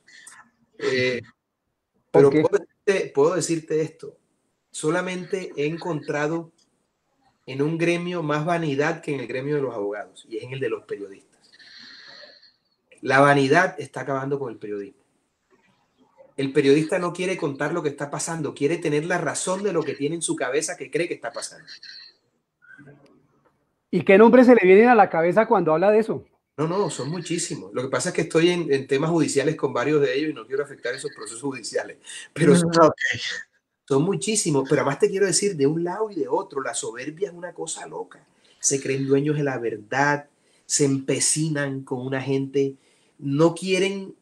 Pero Okay. puedo decirte esto: solamente he encontrado en un gremio más vanidad que en el gremio de los abogados, y es en el de los periodistas. La vanidad está acabando con el periodismo. El periodista no quiere contar lo que está pasando, quiere tener la razón de lo que tiene en su cabeza que cree que está pasando. ¿Y qué nombres se le vienen a la cabeza cuando habla de eso? No, son muchísimos. Lo que pasa es que estoy en temas judiciales con varios de ellos y no quiero afectar esos procesos judiciales, pero son muchísimos. Pero además te quiero decir, de un lado y de otro, la soberbia es una cosa loca. Se creen dueños de la verdad, se empecinan con una gente, no quieren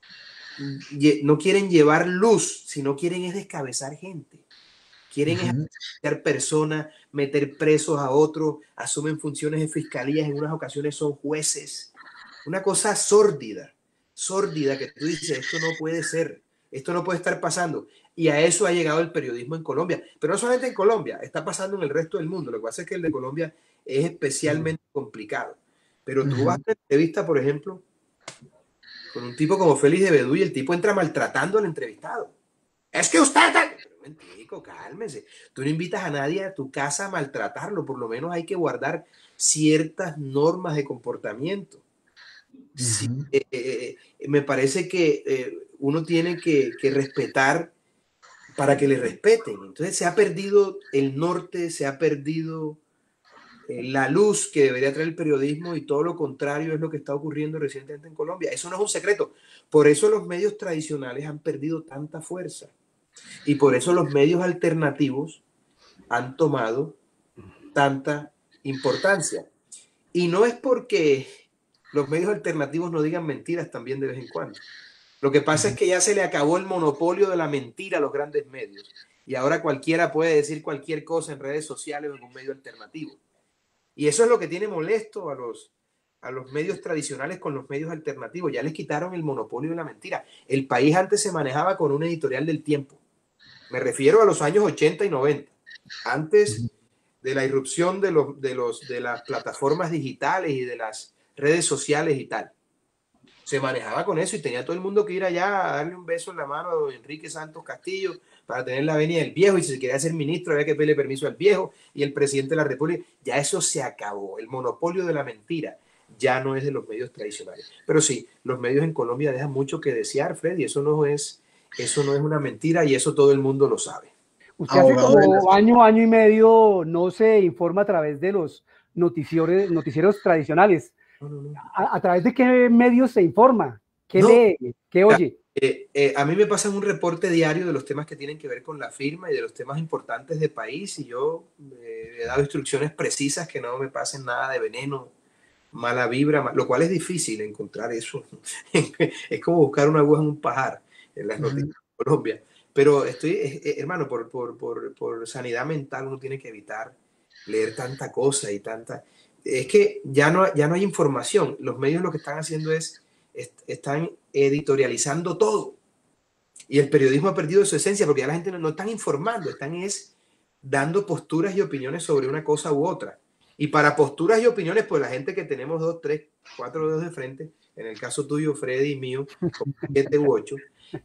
llevar luz, sino quieren es descabezar gente. Quieren es personas, meter presos a otros, asumen funciones de fiscalías, en unas ocasiones son jueces. Una cosa sórdida que tú dices, esto no puede ser, esto no puede estar pasando. Y a eso ha llegado el periodismo en Colombia. Pero no solamente en Colombia, está pasando en el resto del mundo. Lo que pasa es que el de Colombia es especialmente complicado. Pero tú vas a una entrevista, por ejemplo, con un tipo como Félix de Bedú y el tipo entra maltratando al entrevistado. Es que usted... Mentico, cálmese. Tú no invitas a nadie a tu casa a maltratarlo. Por lo menos hay que guardar ciertas normas de comportamiento. Sí, me parece que uno tiene que respetar para que le respeten. Entonces se ha perdido el norte, se ha perdido la luz que debería traer el periodismo, y todo lo contrario es lo que está ocurriendo recientemente en Colombia. Eso no es un secreto. Por eso los medios tradicionales han perdido tanta fuerza y por eso los medios alternativos han tomado tanta importancia. Y no es porque los medios alternativos no digan mentiras también de vez en cuando. Lo que pasa es que ya se le acabó el monopolio de la mentira a los grandes medios y ahora cualquiera puede decir cualquier cosa en redes sociales o en un medio alternativo. Y eso es lo que tiene molesto a los medios tradicionales con los medios alternativos. Ya les quitaron el monopolio de la mentira. El país antes se manejaba con una editorial del tiempo. Me refiero a los años 80 y 90, antes de la irrupción de las plataformas digitales y de las redes sociales y tal. Se manejaba con eso y tenía todo el mundo que ir allá a darle un beso en la mano a don Enrique Santos Castillo para tener la venia del viejo, y si se quería ser ministro había que pedirle permiso al viejo y el presidente de la República. Ya eso se acabó. El monopolio de la mentira ya no es de los medios tradicionales. Pero sí, los medios en Colombia dejan mucho que desear, Fred, y eso no es una mentira, y eso todo el mundo lo sabe. Usted hace como año y medio no se informa a través de los noticieros tradicionales. ¿A través de qué medios se informa? ¿Qué lee? ¿Qué oye? A mí me pasan un reporte diario de los temas que tienen que ver con la firma y de los temas importantes del país, y yo he dado instrucciones precisas que no me pasen nada de veneno, mala vibra, lo cual es difícil encontrar eso. Es como buscar una aguja en un pajar en las noticias de Colombia. Pero hermano, por sanidad mental uno tiene que evitar leer tanta cosa y tanta... Es que ya no hay información. Los medios lo que están haciendo están editorializando todo. Y el periodismo ha perdido su esencia porque ya la gente no están informando, están dando posturas y opiniones sobre una cosa u otra. Y para posturas y opiniones, pues la gente que tenemos 2, 3, 4 dedos de frente, en el caso tuyo, Freddy, y mío, 7 u 8,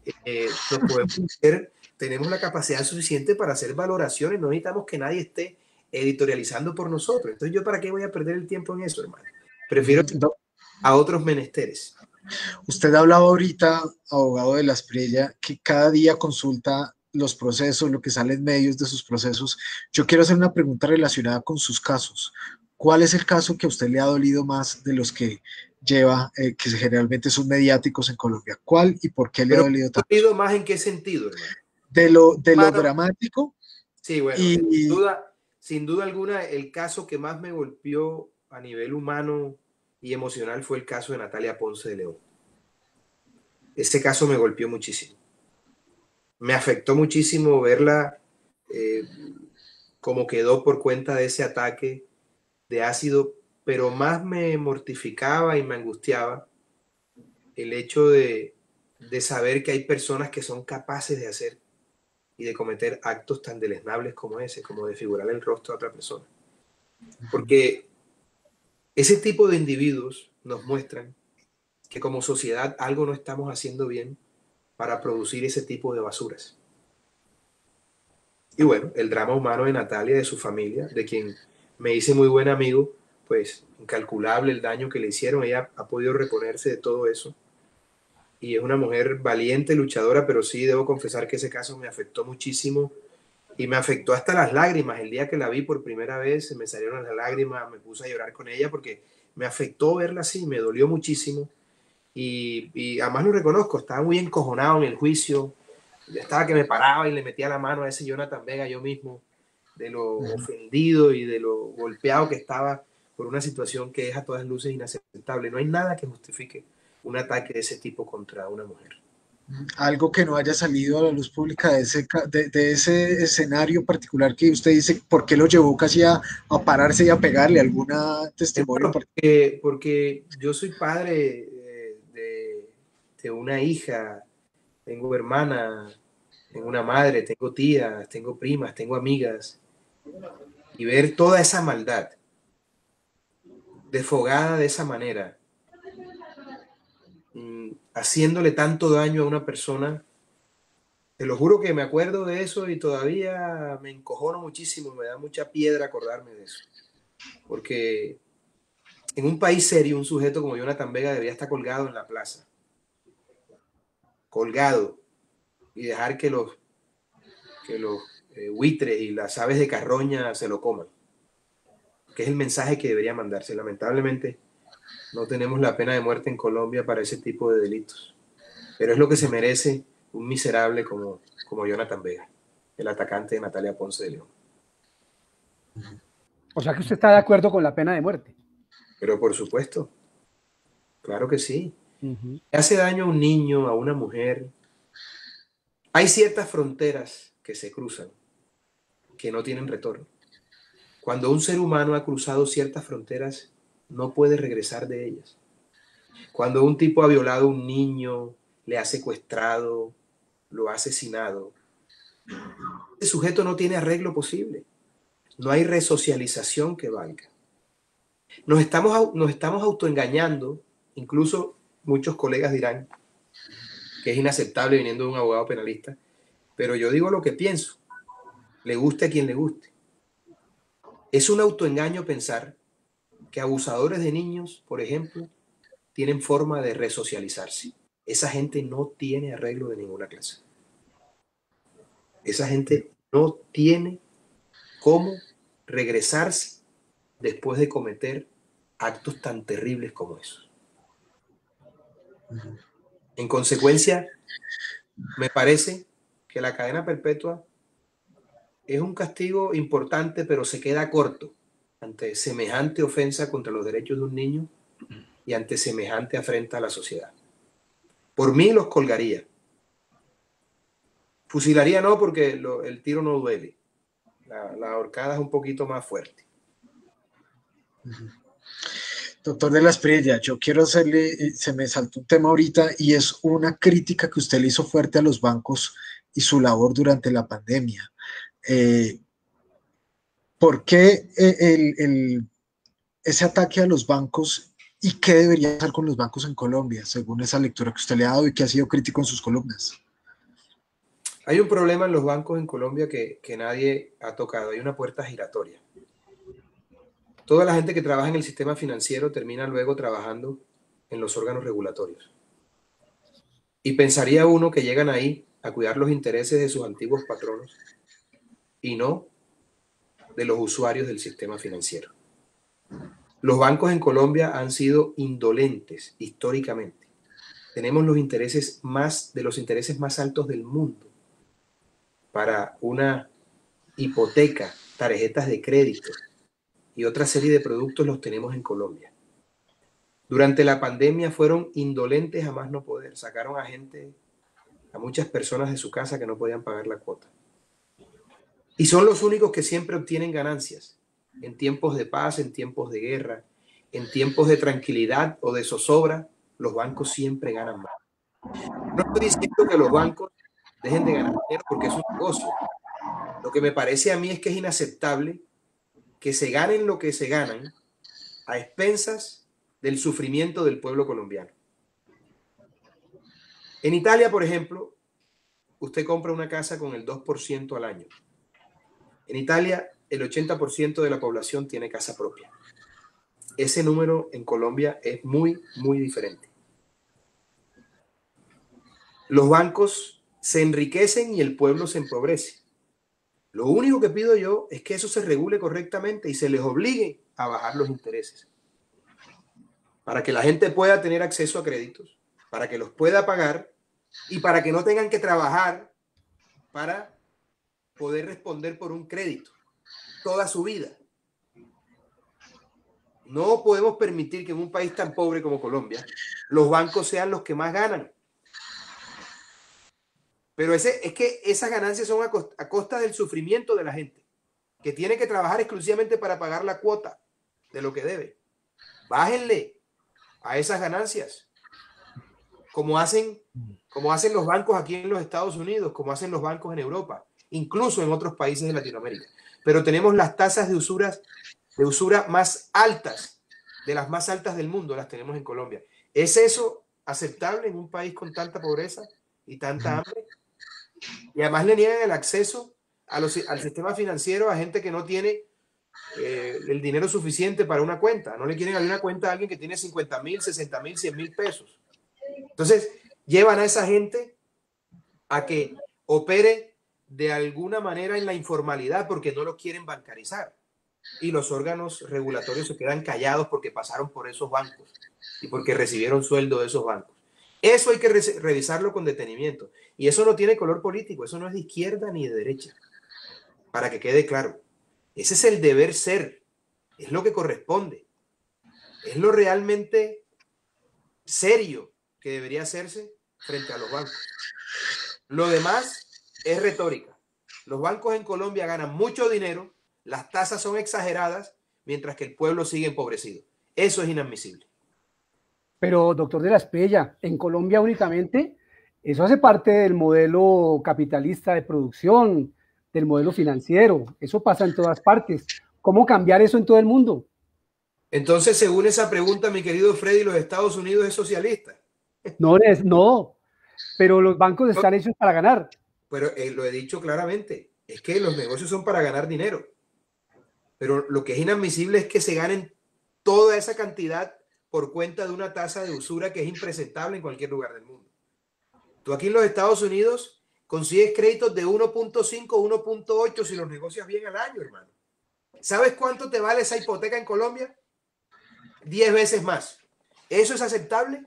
nos podemos hacer, tenemos la capacidad suficiente para hacer valoraciones, no necesitamos que nadie esté editorializando por nosotros. Entonces, ¿yo para qué voy a perder el tiempo en eso, hermano? Prefiero a otros menesteres. Usted hablaba ahorita, abogado de la Espriella, que cada día consulta los procesos, lo que sale en medios de sus procesos. Yo quiero hacer una pregunta relacionada con sus casos. ¿Cuál es el caso que a usted le ha dolido más de los que lleva, que generalmente son mediáticos en Colombia? ¿Cuál y por qué le ha dolido tanto? ¿Dolido más en qué sentido, hermano? de lo dramático. Sí, bueno, sin duda alguna, el caso que más me golpeó a nivel humano y emocional fue el caso de Natalia Ponce de León. Ese caso me golpeó muchísimo. Me afectó muchísimo verla como quedó por cuenta de ese ataque de ácido, pero más me mortificaba y me angustiaba el hecho de saber que hay personas que son capaces de hacer y de cometer actos tan deleznables como ese, como desfigurar el rostro a otra persona. Porque ese tipo de individuos nos muestran que como sociedad algo no estamos haciendo bien para producir ese tipo de basuras. Y bueno, el drama humano de Natalia, de su familia, de quien me hice muy buen amigo, pues incalculable el daño que le hicieron. Ella ha podido reponerse de todo eso. Y es una mujer valiente, luchadora, pero sí debo confesar que ese caso me afectó muchísimo y me afectó hasta las lágrimas. El día que la vi por primera vez, se me salieron las lágrimas, me puse a llorar con ella porque me afectó verla así, me dolió muchísimo. Y además lo reconozco, estaba muy encojonado en el juicio. Ya estaba que me paraba y le metía la mano a ese Jonathan Vega yo mismo, de lo ofendido y de lo golpeado que estaba por una situación que es a todas luces inaceptable. No hay nada que justifique un ataque de ese tipo contra una mujer. Algo que no haya salido a la luz pública de ese escenario particular que usted dice, ¿por qué lo llevó casi a pararse y a pegarle? ¿Alguna testimonio? Bueno, porque yo soy padre de una hija, tengo hermana, tengo una madre, tengo tías, tengo primas, tengo amigas, y ver toda esa maldad desfogada de esa manera, haciéndole tanto daño a una persona, te lo juro que me acuerdo de eso y todavía me encojono muchísimo, me da mucha piedra acordarme de eso, porque en un país serio un sujeto como Jonathan Vega debería estar colgado en la plaza, colgado, y dejar que los buitres y las aves de carroña se lo coman, que es el mensaje que debería mandarse. Lamentablemente no tenemos la pena de muerte en Colombia para ese tipo de delitos, pero es lo que se merece un miserable como Jonathan Vega, el atacante de Natalia Ponce de León. O sea que usted está de acuerdo con la pena de muerte. Pero por supuesto, claro que sí. Hace daño a un niño, a una mujer. Hay ciertas fronteras que se cruzan, que no tienen retorno. Cuando un ser humano ha cruzado ciertas fronteras, no puede regresar de ellas. Cuando un tipo ha violado a un niño, le ha secuestrado, lo ha asesinado, ese sujeto no tiene arreglo posible. No hay resocialización que valga. Nos estamos autoengañando, incluso muchos colegas dirán que es inaceptable viniendo de un abogado penalista, pero yo digo lo que pienso, le guste a quien le guste. Es un autoengaño pensar que abusadores de niños, por ejemplo, tienen forma de resocializarse. Esa gente no tiene arreglo de ninguna clase. Esa gente no tiene cómo regresarse después de cometer actos tan terribles como esos. En consecuencia, me parece que la cadena perpetua es un castigo importante, pero se queda corto ante semejante ofensa contra los derechos de un niño y ante semejante afrenta a la sociedad. Por mí los colgaría. Fusilaría no, porque el tiro no duele. La ahorcada es un poquito más fuerte. Doctor de la Espriella, yo quiero hacerle, se me saltó un tema ahorita y es una crítica que usted le hizo fuerte a los bancos y su labor durante la pandemia. ¿Por qué ese ataque a los bancos y qué debería pasar con los bancos en Colombia, según esa lectura que usted le ha dado y que ha sido crítico en sus columnas? Hay un problema en los bancos en Colombia que nadie ha tocado. Hay una puerta giratoria. Toda la gente que trabaja en el sistema financiero termina luego trabajando en los órganos regulatorios. Y pensaría uno que llegan ahí a cuidar los intereses de sus antiguos patronos y no de los usuarios del sistema financiero. Los bancos en Colombia han sido indolentes históricamente. Tenemos los intereses más altos del mundo para una hipoteca, tarjetas de crédito y otra serie de productos los tenemos en Colombia. Durante la pandemia fueron indolentes a más no poder. Sacaron a gente, a muchas personas de su casa que no podían pagar la cuota. Y son los únicos que siempre obtienen ganancias en tiempos de paz, en tiempos de guerra, en tiempos de tranquilidad o de zozobra. Los bancos siempre ganan más. No estoy diciendo que los bancos dejen de ganar dinero porque es un negocio. Lo que me parece a mí es que es inaceptable que se ganen lo que se ganan a expensas del sufrimiento del pueblo colombiano. En Italia, por ejemplo, usted compra una casa con el 2% al año. En Italia, el 80% de la población tiene casa propia. Ese número en Colombia es muy, muy diferente. Los bancos se enriquecen y el pueblo se empobrece. Lo único que pido yo es que eso se regule correctamente y se les obligue a bajar los intereses, para que la gente pueda tener acceso a créditos, para que los pueda pagar y para que no tengan que trabajar para poder responder por un crédito toda su vida. No podemos permitir que en un país tan pobre como Colombia los bancos sean los que más ganan. Pero es que esas ganancias son a costa del sufrimiento de la gente, que tiene que trabajar exclusivamente para pagar la cuota de lo que debe. Bájenle a esas ganancias, como hacen los bancos aquí en los Estados Unidos, como hacen los bancos en Europa, incluso en otros países de Latinoamérica. Pero tenemos las tasas de usura más altas, de las más altas del mundo, las tenemos en Colombia. ¿Es eso aceptable en un país con tanta pobreza y tanta hambre? Y además le niegan el acceso al sistema financiero a gente que no tiene el dinero suficiente para una cuenta. No le quieren abrir una cuenta a alguien que tiene 50,000, 60,000, 100,000 pesos. Entonces, llevan a esa gente a que opere de alguna manera en la informalidad porque no lo quieren bancarizar. Y los órganos regulatorios se quedan callados porque pasaron por esos bancos y porque recibieron sueldo de esos bancos. Eso hay que revisarlo con detenimiento. Y eso no tiene color político, eso no es de izquierda ni de derecha. Para que quede claro. Ese es el deber ser, es lo que corresponde, es lo realmente serio que debería hacerse frente a los bancos. Lo demás es retórica. Los bancos en Colombia ganan mucho dinero, las tasas son exageradas, mientras que el pueblo sigue empobrecido. Eso es inadmisible. Pero, doctor de la Espriella, en Colombia únicamente, eso hace parte del modelo capitalista de producción, del modelo financiero. Eso pasa en todas partes. ¿Cómo cambiar eso en todo el mundo? Entonces, según esa pregunta, mi querido Freddy, ¿los Estados Unidos es socialista? No, pero los bancos están hechos para ganar. Pero lo he dicho claramente, es que los negocios son para ganar dinero. Pero lo que es inadmisible es que se ganen toda esa cantidad por cuenta de una tasa de usura que es impresentable en cualquier lugar del mundo. Tú aquí en los Estados Unidos consigues créditos de 1.5, 1.8 si los negocias bien al año, hermano. ¿Sabes cuánto te vale esa hipoteca en Colombia? 10 veces más. ¿Eso es aceptable?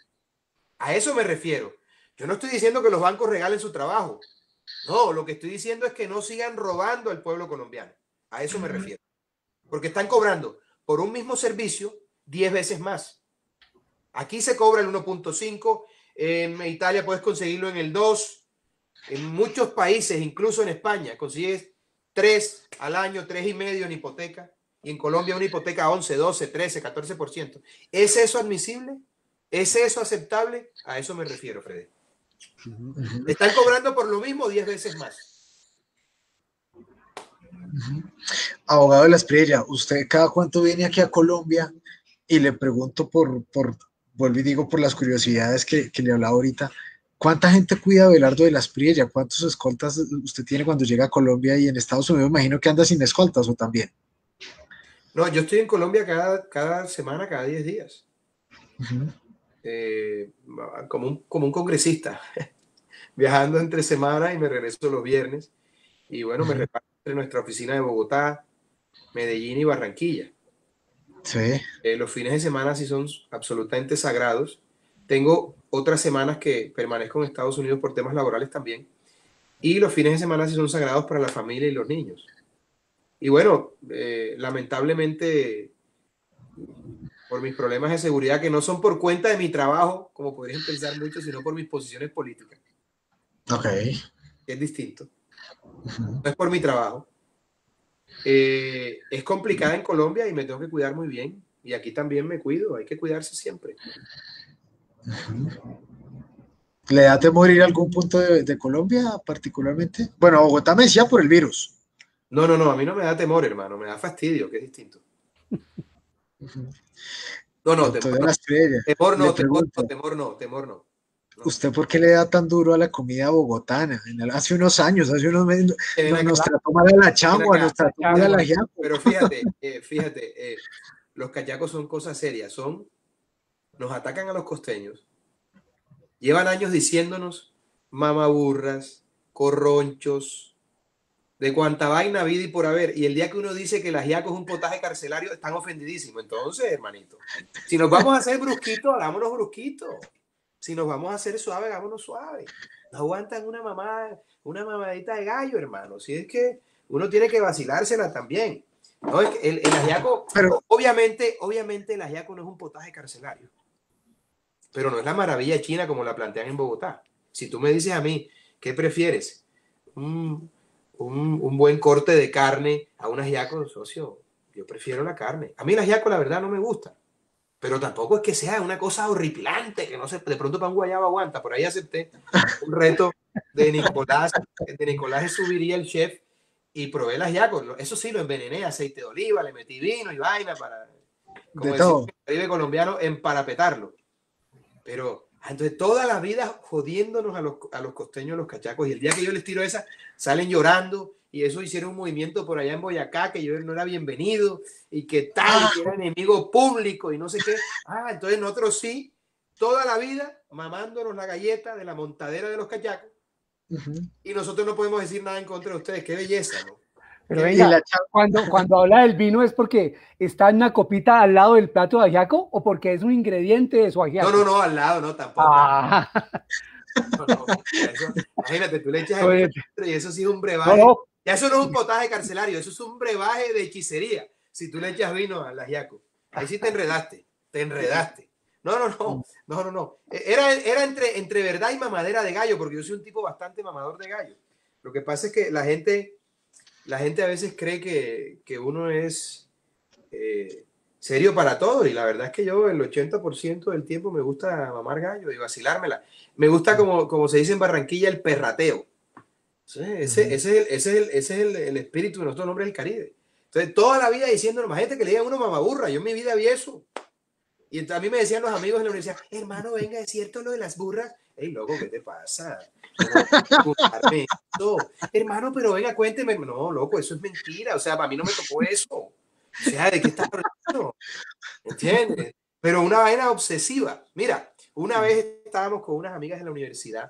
A eso me refiero. Yo no estoy diciendo que los bancos regalen su trabajo. No, lo que estoy diciendo es que no sigan robando al pueblo colombiano. A eso me refiero. Porque están cobrando por un mismo servicio 10 veces más. Aquí se cobra el 1.5, en Italia puedes conseguirlo en el 2, en muchos países, incluso en España, consigues 3 al año, 3,5 en hipoteca, y en Colombia una hipoteca 11, 12, 13, 14%. ¿Es eso admisible? ¿Es eso aceptable? A eso me refiero, Freddy. Están cobrando por lo mismo 10 veces más. Abogado de la Espriella, ¿usted cada cuánto viene aquí a Colombia? Y le pregunto vuelvo y digo por las curiosidades que le hablaba ahorita, ¿cuánta gente cuida a Abelardo de la Espriella? ¿Cuántos escoltas usted tiene cuando llega a Colombia? Y en Estados Unidos me imagino que anda sin escoltas, ¿o también? No, yo estoy en Colombia cada semana, cada 10 días. Como un congresista, viajando entre semanas y me regreso los viernes. Y bueno, me reparto entre nuestra oficina de Bogotá, Medellín y Barranquilla. Sí. Los fines de semana sí son absolutamente sagrados. Tengo otras semanas que permanezco en Estados Unidos por temas laborales también. y los fines de semana sí son sagrados para la familia y los niños. Y bueno, lamentablemente, por mis problemas de seguridad, que no son por cuenta de mi trabajo, como podrían pensar muchos, sino por mis posiciones políticas. Ok. Es distinto. No es por mi trabajo. Es complicada en Colombia y me tengo que cuidar muy bien. Y aquí también me cuido, hay que cuidarse siempre. ¿Le da temor ir a algún punto de Colombia particularmente? Bueno, a Bogotá me decía por el virus. No, no, no, a mí no me da temor, hermano, me da fastidio, que es distinto. No, no, Doctor de la Estrella, temor le no, temor no, pregunto, temor no, temor no. No. ¿usted por qué le da tan duro a la comida bogotana? Hace unos años, hace unos meses, Ven nos acá, trató mal a la ven changua, acá. nos trató mal a la ajiaco. Pero fíjate, los cachacos son cosas serias, nos atacan a los costeños. Llevan años diciéndonos mamaburras, corronchos, de cuanta vaina vida y por haber. Y el día que uno dice que el ajiaco es un potaje carcelario, están ofendidísimos. Entonces, hermanito, si nos vamos a hacer brusquitos, hagámonos brusquitos. Si nos vamos a hacer suave, hagámonos suave. No aguantan una mamadita de gallo, hermano. Si es que uno tiene que vacilársela también. No, es que el ajiaco, Pero, obviamente el ajiaco no es un potaje carcelario, pero no es la maravilla china como la plantean en Bogotá. Si tú me dices a mí, ¿qué prefieres? Un buen corte de carne a un ajiaco, socio, yo prefiero la carne. A mí el ajiaco, la verdad, no me gusta, pero tampoco es que sea una cosa horripilante, que no sé, de pronto para un guayabo aguanta. Por ahí acepté un reto de Nicolás Subiría, el chef, y probé el ajiaco. Eso sí, lo envenené, aceite de oliva, le metí vino y vaina para, de como decimos todo. en el Caribe colombiano, emparapetarlo. Pero entonces toda la vida jodiéndonos a los costeños, los cachacos, y el día que yo les tiro esa, salen llorando, y eso hicieron un movimiento por allá en Boyacá, que yo no era bienvenido, y que tal, que era enemigo público, y no sé qué. Entonces nosotros sí, toda la vida, mamándonos la galleta de la montadera de los cachacos, y nosotros no podemos decir nada en contra de ustedes. Qué belleza, ¿no? Pero venga, cuando habla del vino, ¿es porque está en una copita al lado del plato de ajiaco o porque es un ingrediente de su ajiaco? No, al lado, no, tampoco. No, imagínate, tú le echas el y eso sí es un brebaje. Ya eso no es un potaje carcelario, eso es un brebaje de hechicería. Si tú le echas vino al ajiaco, ahí sí te enredaste. No. Era entre verdad y mamadera de gallo, porque yo soy un tipo bastante mamador de gallo. Lo que pasa es que la gente a veces cree que uno es serio para todo, y la verdad es que yo el 80% del tiempo me gusta mamar gallo y vacilármela. Me gusta, como se dice en Barranquilla, el perrateo. Ese es el espíritu de nuestro nombre del Caribe. Entonces, toda la vida diciendo, más gente que le digan uno mamaburra. Yo en mi vida vi eso. Y entonces, a mí me decían los amigos de la universidad, hermano, venga, ¿es cierto lo de las burras? Ey, loco, ¿qué te pasa? No, hermano, pero venga, cuénteme. No, loco, eso es mentira. O sea, para mí no me tocó eso. O sea, ¿de qué estás hablando? ¿Entiendes? Pero una vaina obsesiva. Mira, una vez estábamos con unas amigas de la universidad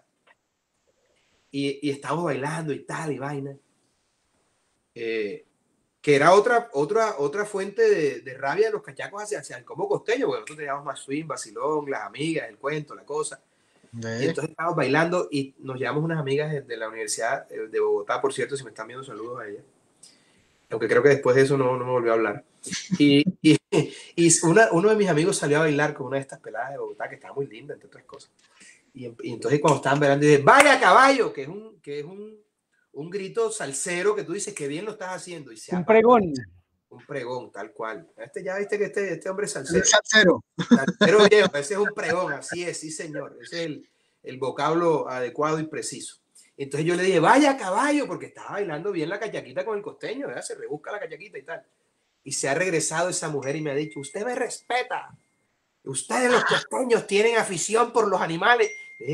y estábamos bailando y tal, y vaina. Que era otra fuente de rabia de los cachacos hacia el combo costeño, porque nosotros teníamos más swing, vacilón, las amigas, el cuento, la cosa. Y entonces estábamos bailando y nos llevamos unas amigas de la Universidad de Bogotá, por cierto, si me están viendo, saludos a ellas. Aunque creo que después de eso no me volvió a hablar. Y uno de mis amigos salió a bailar con una de estas peladas de Bogotá, que estaba muy linda, entre otras cosas. Y entonces cuando estaban bailando, dije, vaya caballo, que es un grito salsero que tú dices, que bien lo estás haciendo. Y un pregón. Un pregón, tal cual. Ya viste que este hombre es salsero. El salsero. Salsero viejo, ese es un pregón, así es, sí señor. Ese es el vocablo adecuado y preciso. Entonces yo le dije, vaya caballo, porque estaba bailando bien la cachaquita con el costeño, ¿verdad? Se rebusca la cachaquita y tal. Y se ha regresado esa mujer y me ha dicho, usted me respeta. Ustedes los costeños tienen afición por los animales.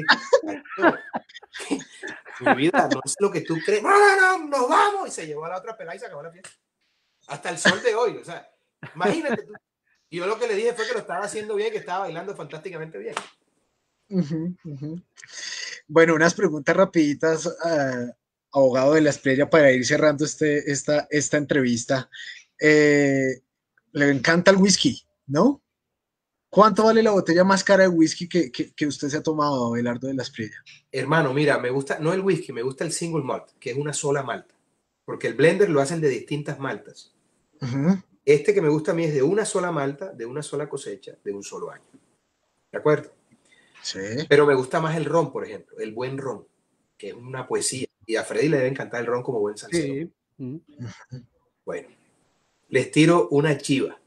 Mi vida no es lo que tú crees. No, nos vamos. Y se llevó a la otra pelada y se acabó la fiesta. Hasta el sol de hoy. O sea, imagínate tú. Y yo lo que le dije fue que lo estaba haciendo bien, que estaba bailando fantásticamente bien. Bueno, unas preguntas rapiditas, abogado de la Estrella, para ir cerrando esta entrevista. Le encanta el whisky, ¿no? ¿Cuánto vale la botella más cara de whisky que usted se ha tomado, Abelardo de la Espriella? Hermano, mira, me gusta, no el whisky, me gusta el single malt, que es una sola malta. Porque el blender lo hacen de distintas maltas. Este que me gusta a mí es de una sola malta, de una sola cosecha, de un solo año. ¿De acuerdo? Sí. Pero me gusta más el ron, por ejemplo, el buen ron, que es una poesía. Y a Freddy le debe encantar el ron como buen salsero. Sí. Bueno, les tiro una chiva.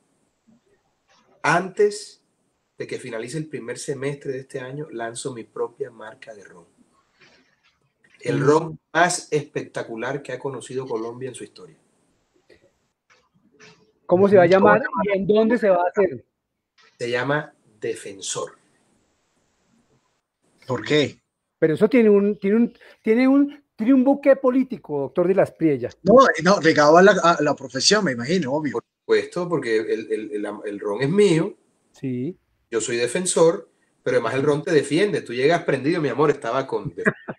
Antes de que finalice el primer semestre de este año, lanzo mi propia marca de ron. El ron más espectacular que ha conocido Colombia en su historia. ¿Cómo se va a llamar y en dónde se va a hacer? Se llama Defensor. ¿Por qué? Pero eso tiene un buque político, doctor de la Espriella. No, regado a la profesión, me imagino, obvio. Por supuesto, porque el ron es mío. Sí. Yo soy defensor, pero además el ron te defiende. Tú llegas prendido, mi amor, estaba con...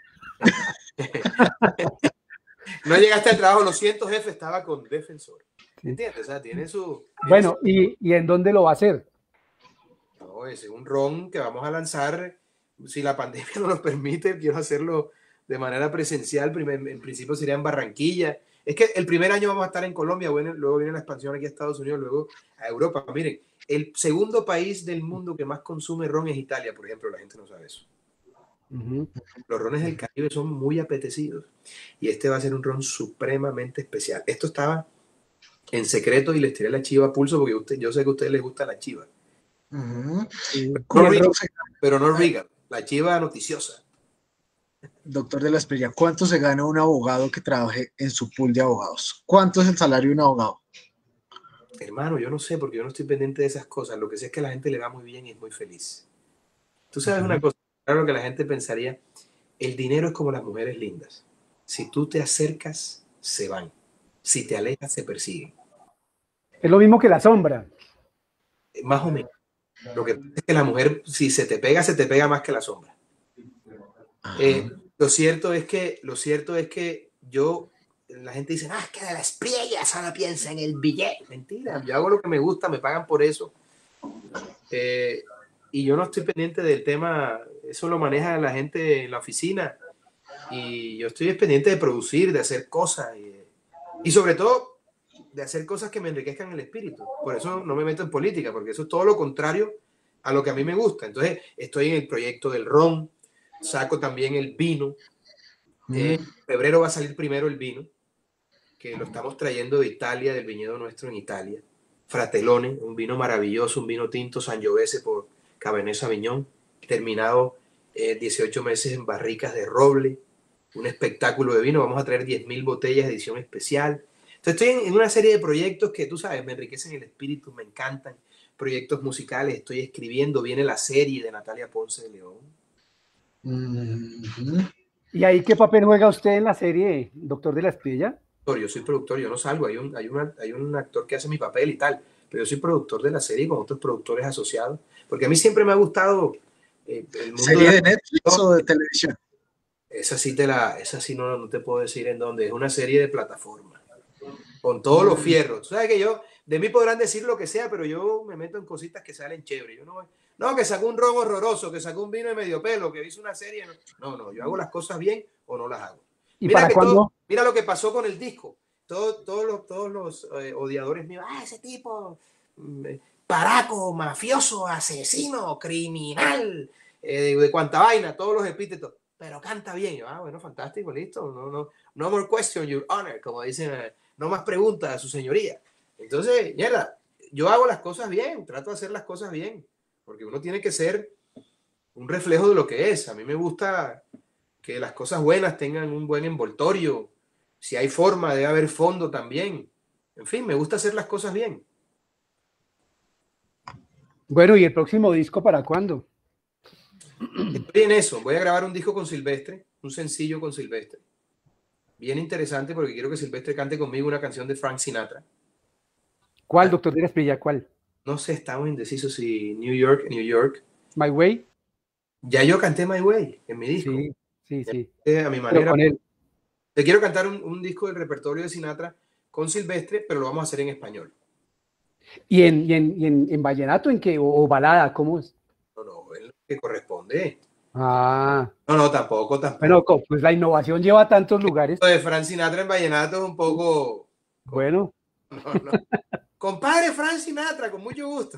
No llegaste al trabajo, lo siento, jefe, estaba con defensor. ¿Entiendes? O sea, tiene su... Bueno, ¿y en dónde lo va a hacer? No, ese es un ron que vamos a lanzar. Si la pandemia no nos permite, quiero hacerlo de manera presencial. En principio sería en Barranquilla. Es que el primer año vamos a estar en Colombia, bueno, luego viene la expansión aquí a Estados Unidos, luego a Europa. Miren, el segundo país del mundo que más consume ron es Italia, por ejemplo, la gente no sabe eso. Los rones del Caribe son muy apetecidos y este va a ser un ron supremamente especial. Esto estaba en secreto y les tiré la chiva a pulso porque yo sé que a ustedes les gusta la chiva. Pero no Reagan, la chiva noticiosa. Doctor de la Espriella, ¿cuánto se gana un abogado que trabaje en su pool de abogados? ¿Cuánto es el salario de un abogado? Hermano, yo no sé porque yo no estoy pendiente de esas cosas. Lo que sé es que a la gente le va muy bien y es muy feliz. Tú sabes una cosa, claro que la gente pensaría, el dinero es como las mujeres lindas. Si tú te acercas, se van. Si te alejas, se persiguen. Es lo mismo que la sombra. Más o menos. Lo que pasa es que la mujer, si se te pega más que la sombra. Lo cierto es que la gente dice, es que de la Espriella solo piensa en el billete. Mentira, yo hago lo que me gusta, me pagan por eso. Y yo no estoy pendiente del tema, eso lo maneja la gente en la oficina. Y yo estoy pendiente de producir, de hacer cosas. Y sobre todo, de hacer cosas que me enriquezcan el espíritu. Por eso no me meto en política, porque eso es todo lo contrario a lo que a mí me gusta. Entonces, estoy en el proyecto del ron, saco también el vino. En febrero va a salir primero el vino, que lo estamos trayendo de Italia, del viñedo nuestro en Italia. Fratelone, un vino maravilloso, un vino tinto Sangiovese por Cabernet Sauvignon, terminado 18 meses en barricas de roble. Un espectáculo de vino. Vamos a traer 10.000 botellas de edición especial. Entonces estoy en una serie de proyectos que, tú sabes, me enriquecen el espíritu, me encantan. Proyectos musicales, estoy escribiendo, viene la serie de Natalia Ponce de León. ¿Y ahí qué papel juega usted en la serie, doctor de la Espriella? Yo soy productor, yo no salgo, hay un actor que hace mi papel y tal, pero yo soy productor de la serie con otros productores asociados, porque a mí siempre me ha gustado el mundo. ¿Serie de Netflix o de televisión? Esa sí no te puedo decir en dónde, es una serie de plataforma, con todos los fierros. ¿Sabes que de mí podrán decir lo que sea, pero yo me meto en cositas que salen chévere. Yo no, que sacó un ron horroroso, que sacó un vino de medio pelo, que hizo una serie. No, yo hago las cosas bien o no las hago. ¿Y mira, para cuándo? Mira lo que pasó con el disco. Todos los odiadores míos, ese tipo, paraco, mafioso, asesino, criminal, de cuanta vaina, todos los epítetos. Pero canta bien. Yo, bueno, fantástico, listo. No more question, your honor, como dicen, no más preguntas a su señoría. Entonces, mierda, yo hago las cosas bien, trato de hacer las cosas bien, porque uno tiene que ser un reflejo de lo que es. A mí me gusta que las cosas buenas tengan un buen envoltorio. Si hay forma, debe haber fondo también. En fin, me gusta hacer las cosas bien. Bueno, ¿y el próximo disco para cuándo? Estoy en eso. Voy a grabar un disco con Silvestre, un sencillo con Silvestre. Bien interesante porque quiero que Silvestre cante conmigo una canción de Frank Sinatra. ¿Cuál, doctor de la Espriella? ¿Cuál? No sé, estamos indecisos si New York. My Way. Ya yo canté My Way en mi disco. Sí. A mi manera. Te quiero cantar un disco del repertorio de Sinatra con Silvestre, pero lo vamos a hacer en español. ¿Y en vallenato en qué? ¿O balada? ¿Cómo es? No, es lo que corresponde. Ah, No, tampoco. bueno, pues la innovación lleva a tantos lugares. Lo de Frank Sinatra en vallenato es un poco... Bueno. No. Compadre Frank Sinatra, con mucho gusto.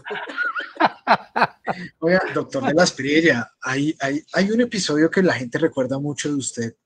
Oiga, doctor de la Espriella, hay un episodio que la gente recuerda mucho de usted,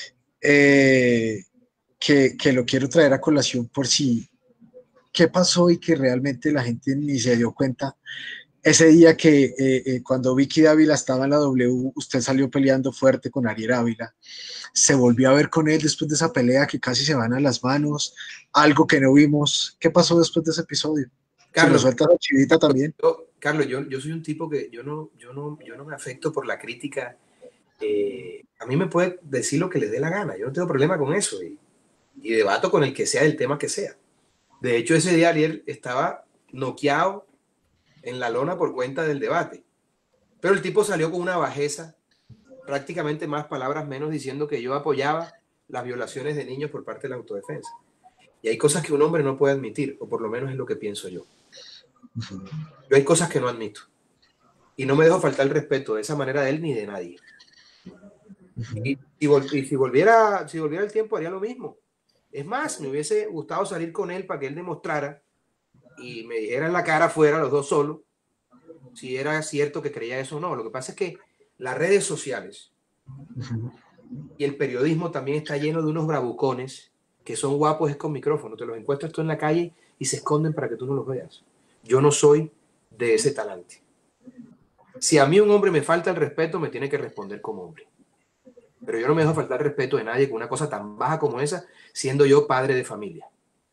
que lo quiero traer a colación por si, qué pasó y que realmente la gente ni se dio cuenta. Ese día que cuando Vicky Dávila estaba en la W, usted salió peleando fuerte con Ariel Ávila, se volvió a ver con él después de esa pelea que casi se van a las manos, algo que no vimos. ¿Qué pasó después de ese episodio? Carlos, si nos suelta la chivita también. Carlos, yo soy un tipo que yo no me afecto por la crítica. A mí me puede decir lo que le dé la gana, yo no tengo problema con eso y debato con el que sea del tema que sea. De hecho, ese día Ariel estaba noqueado en la lona por cuenta del debate, pero el tipo salió con una bajeza, prácticamente más palabras menos, diciendo que yo apoyaba las violaciones de niños por parte de la autodefensa. Y hay cosas que un hombre no puede admitir, o por lo menos es lo que pienso yo. Yo hay cosas que no admito y no me dejo faltar el respeto de esa manera de él ni de nadie. Y si volviera el tiempo haría lo mismo. Es más, me hubiese gustado salir con él para que él demostrara y me dijera en la cara afuera, los dos solos, si era cierto que creía eso o no. Lo que pasa es que las redes sociales y el periodismo también está lleno de unos bravucones que son guapos es con micrófono. Te los encuentras tú en la calle y se esconden para que tú no los veas. Yo no soy de ese talante. Si a mí un hombre me falta el respeto, me tiene que responder como hombre. Pero yo no me dejo faltar el respeto de nadie con una cosa tan baja como esa, siendo yo padre de familia.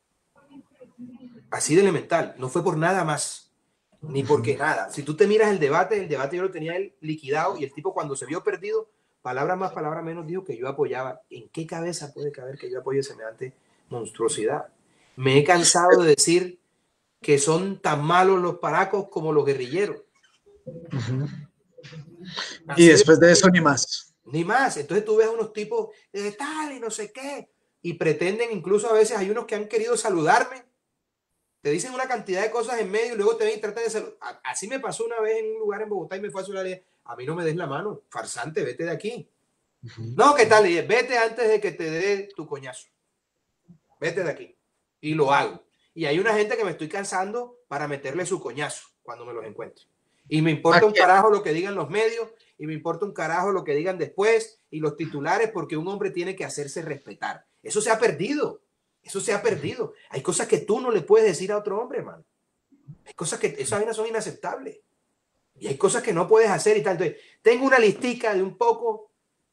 Así de elemental. No fue por nada más, ni porque nada. Si tú te miras el debate yo lo tenía él liquidado y el tipo cuando se vio perdido, palabra más, palabra menos, dijo que yo apoyaba. ¿En qué cabeza puede caber que yo apoye semejante monstruosidad? Me he cansado de decir que son tan malos los paracos como los guerrilleros. Y después de eso, ni más. Ni más. Entonces tú ves a unos tipos de tal y no sé qué, y pretenden, incluso a veces hay unos que han querido saludarme, te dicen una cantidad de cosas en medio y luego te ven y tratan de saludar. Así me pasó una vez en un lugar en Bogotá y me fue a saludar. A mí no me des la mano, farsante, vete de aquí. No, ¿qué tal? Y vete antes de que te dé tu coñazo. Vete de aquí. Y lo hago. Y hay una gente que me estoy cansando para meterle su coñazo cuando me los encuentre. Y me importa un carajo lo que digan los medios, y me importa un carajo lo que digan después, y los titulares, porque un hombre tiene que hacerse respetar. Eso se ha perdido. Eso se ha perdido. Hay cosas que tú no le puedes decir a otro hombre, hermano. Hay cosas que esas vainas son inaceptables. Y hay cosas que no puedes hacer y tal. Entonces, tengo una listica de un poco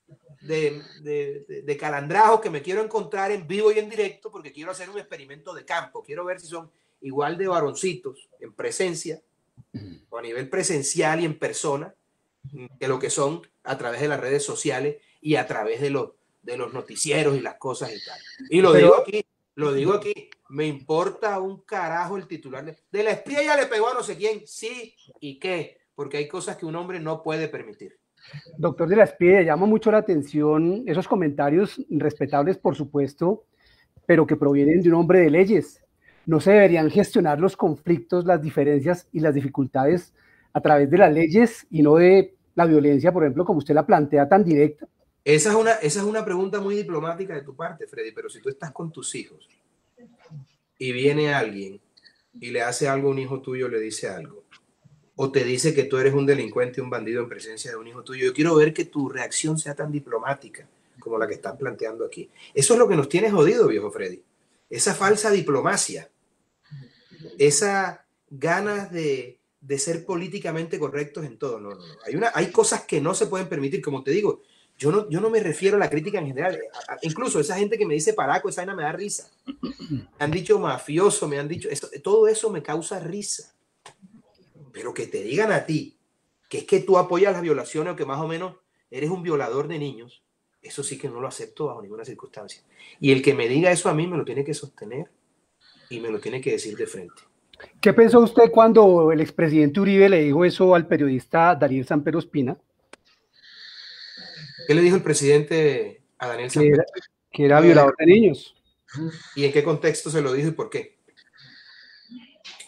de calandrajos que me quiero encontrar en vivo y en directo porque quiero hacer un experimento de campo. Quiero ver si son igual de varoncitos en presencia o a nivel presencial y en persona que lo que son a través de las redes sociales y a través de los noticieros y las cosas y tal. Y lo digo aquí, me importa un carajo el titular de la Espriella le pegó a no sé quién, sí y qué, porque hay cosas que un hombre no puede permitir. Doctor de la Espriella, llama mucho la atención esos comentarios respetables, por supuesto, pero que provienen de un hombre de leyes. ¿No se deberían gestionar los conflictos, las diferencias y las dificultades a través de las leyes y no de la violencia, por ejemplo, como usted la plantea tan directa? Esa es una pregunta muy diplomática de tu parte, Freddy, pero si tú estás con tus hijos y viene alguien y le hace algo a un hijo tuyo, le dice algo, o te dice que tú eres un delincuente, un bandido en presencia de un hijo tuyo, yo quiero ver que tu reacción sea tan diplomática como la que están planteando aquí. Eso es lo que nos tiene jodido, viejo Freddy. Esa falsa diplomacia, esa ganas de ser políticamente correctos en todo. No. Hay cosas que no se pueden permitir, como te digo. Yo no me refiero a la crítica en general. Incluso esa gente que me dice paraco, esa vaina me da risa. Me han dicho mafioso, me han dicho... todo eso me causa risa. Pero que te digan a ti que es que tú apoyas las violaciones o que más o menos eres un violador de niños, eso sí que no lo acepto bajo ninguna circunstancia. Y el que me diga eso a mí me lo tiene que sostener y me lo tiene que decir de frente. ¿Qué pensó usted cuando el expresidente Uribe le dijo eso al periodista Daniel Samper Ospina? ¿Qué le dijo el presidente a Daniel Samper? Que era violador de niños. ¿Y en qué contexto se lo dijo y por qué?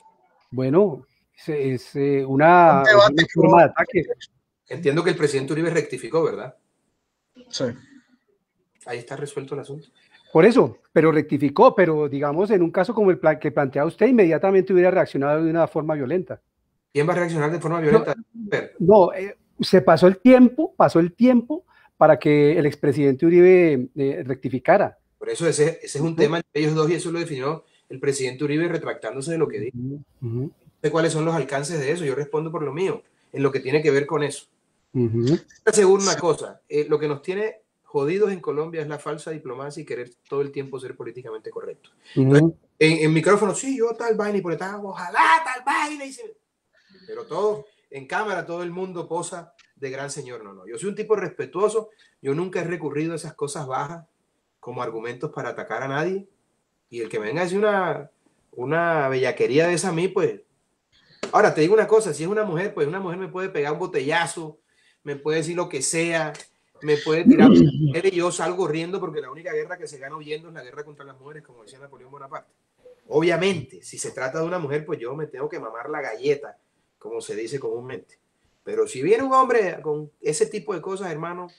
Bueno, es Un una debate forma de ataque. Entiendo que el presidente Uribe rectificó, ¿verdad? Sí. Ahí está resuelto el asunto. Por eso, pero rectificó, pero digamos, en un caso como el que plantea usted, inmediatamente hubiera reaccionado de una forma violenta. ¿Quién va a reaccionar de forma violenta? No, se pasó el tiempo para que el expresidente Uribe rectificara. Por eso ese es un tema entre ellos dos y eso lo definió el presidente Uribe retractándose de lo que dijo. No sé cuáles son los alcances de eso, yo respondo por lo mío, en lo que tiene que ver con eso. Según una cosa, lo que nos tiene jodidos en Colombia es la falsa diplomacia y querer todo el tiempo ser políticamente correcto. Entonces, en micrófono, sí, yo tal vaina y por detrás, ojalá tal vaina. Pero todo, en cámara, todo el mundo posa de gran señor. No, no, yo soy un tipo respetuoso, yo nunca he recurrido a esas cosas bajas como argumentos para atacar a nadie. Y el que me venga a decir una bellaquería de esa a mí, pues... Ahora, te digo una cosa, si es una mujer, pues una mujer me puede pegar un botellazo, me puede decir lo que sea, me puede tirar y yo salgo riendo porque la única guerra que se gana huyendo es la guerra contra las mujeres, como decía Napoleón Bonaparte. Obviamente, si se trata de una mujer, pues yo me tengo que mamar la galleta, como se dice comúnmente. Pero si viene un hombre con ese tipo de cosas, hermano,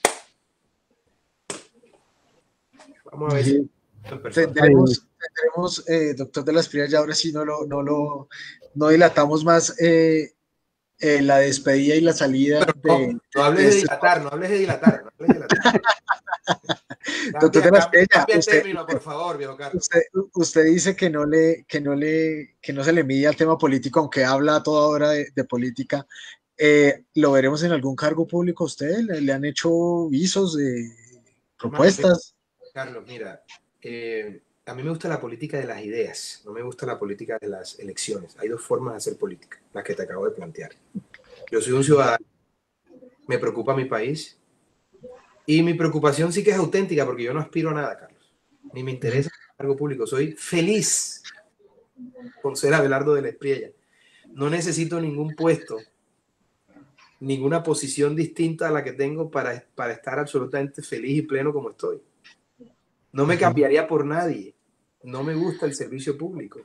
vamos a ver si tendremos, doctor de la Espriella, ya ahora sí no dilatamos más la despedida y la salida. No hables de dilatar, no hables de dilatar. Doctor de la Espriella, término, por favor, viejo Carlos. Usted dice que no se le mide al tema político, aunque habla a toda hora de política. ¿Lo veremos en algún cargo público a usted? ¿Le han hecho visos de propuestas? Carlos, mira, a mí me gusta la política de las ideas, no me gusta la política de las elecciones. Hay dos formas de hacer política, las que te acabo de plantear. Yo soy un ciudadano, me preocupa mi país y mi preocupación sí que es auténtica porque yo no aspiro a nada, Carlos, ni me interesa el cargo público. Soy feliz con ser Abelardo de la Espriella. No necesito ningún puesto, ninguna posición distinta a la que tengo para estar absolutamente feliz y pleno como estoy. No me cambiaría por nadie. No me gusta el servicio público.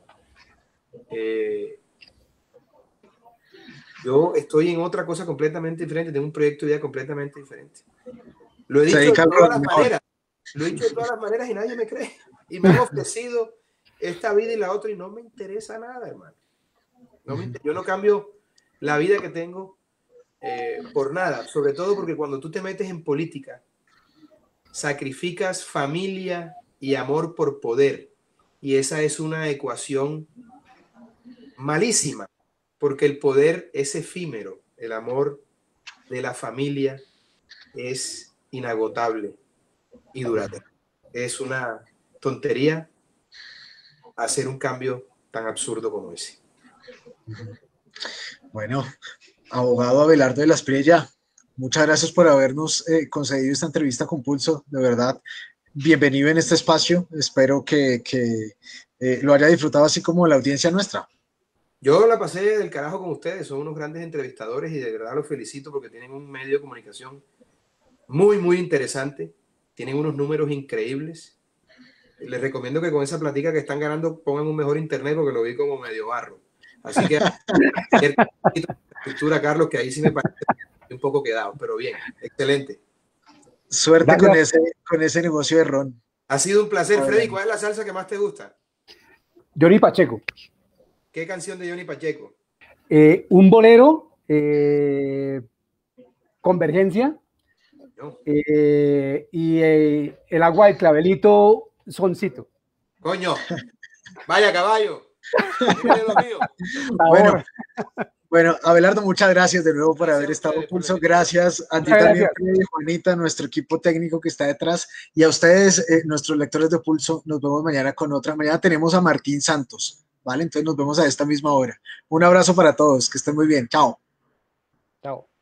Yo estoy en otra cosa completamente diferente, tengo un proyecto de vida completamente diferente. Lo he dicho de todas las maneras. Lo he dicho de todas las maneras y nadie me cree. Y me han ofrecido esta vida y la otra y no me interesa nada, hermano. Yo no cambio la vida que tengo por nada. Sobre todo porque cuando tú te metes en política, sacrificas familia y amor por poder. Y esa es una ecuación malísima, porque el poder es efímero, el amor de la familia es inagotable y duradero. Es una tontería hacer un cambio tan absurdo como ese. Bueno, abogado Abelardo de la Espriella, muchas gracias por habernos concedido esta entrevista con Pulso, de verdad. Bienvenido en este espacio, espero que lo haya disfrutado así como la audiencia nuestra. Yo la pasé del carajo con ustedes, son unos grandes entrevistadores y de verdad los felicito porque tienen un medio de comunicación muy, muy interesante, tienen unos números increíbles. Les recomiendo que con esa plática que están ganando pongan un mejor internet porque lo vi como medio barro. Así que estructura, Carlos, que ahí sí me parece un poco quedado, pero bien, excelente. Suerte con ese negocio de ron. Ha sido un placer, Freddy. ¿Cuál es la salsa que más te gusta? Johnny Pacheco. ¿Qué canción de Johnny Pacheco? Un bolero, Convergencia, no. Y el agua del clavelito, Soncito. Coño, vaya caballo. Bueno, Abelardo, muchas gracias de nuevo por haber estado en Pulso. Gracias a ti también, Juanita, nuestro equipo técnico que está detrás, y a ustedes, nuestros lectores de Pulso. Nos vemos mañana con otra. Mañana tenemos a Martín Santos, ¿vale? Entonces nos vemos a esta misma hora. Un abrazo para todos, que estén muy bien. Chao. Chao.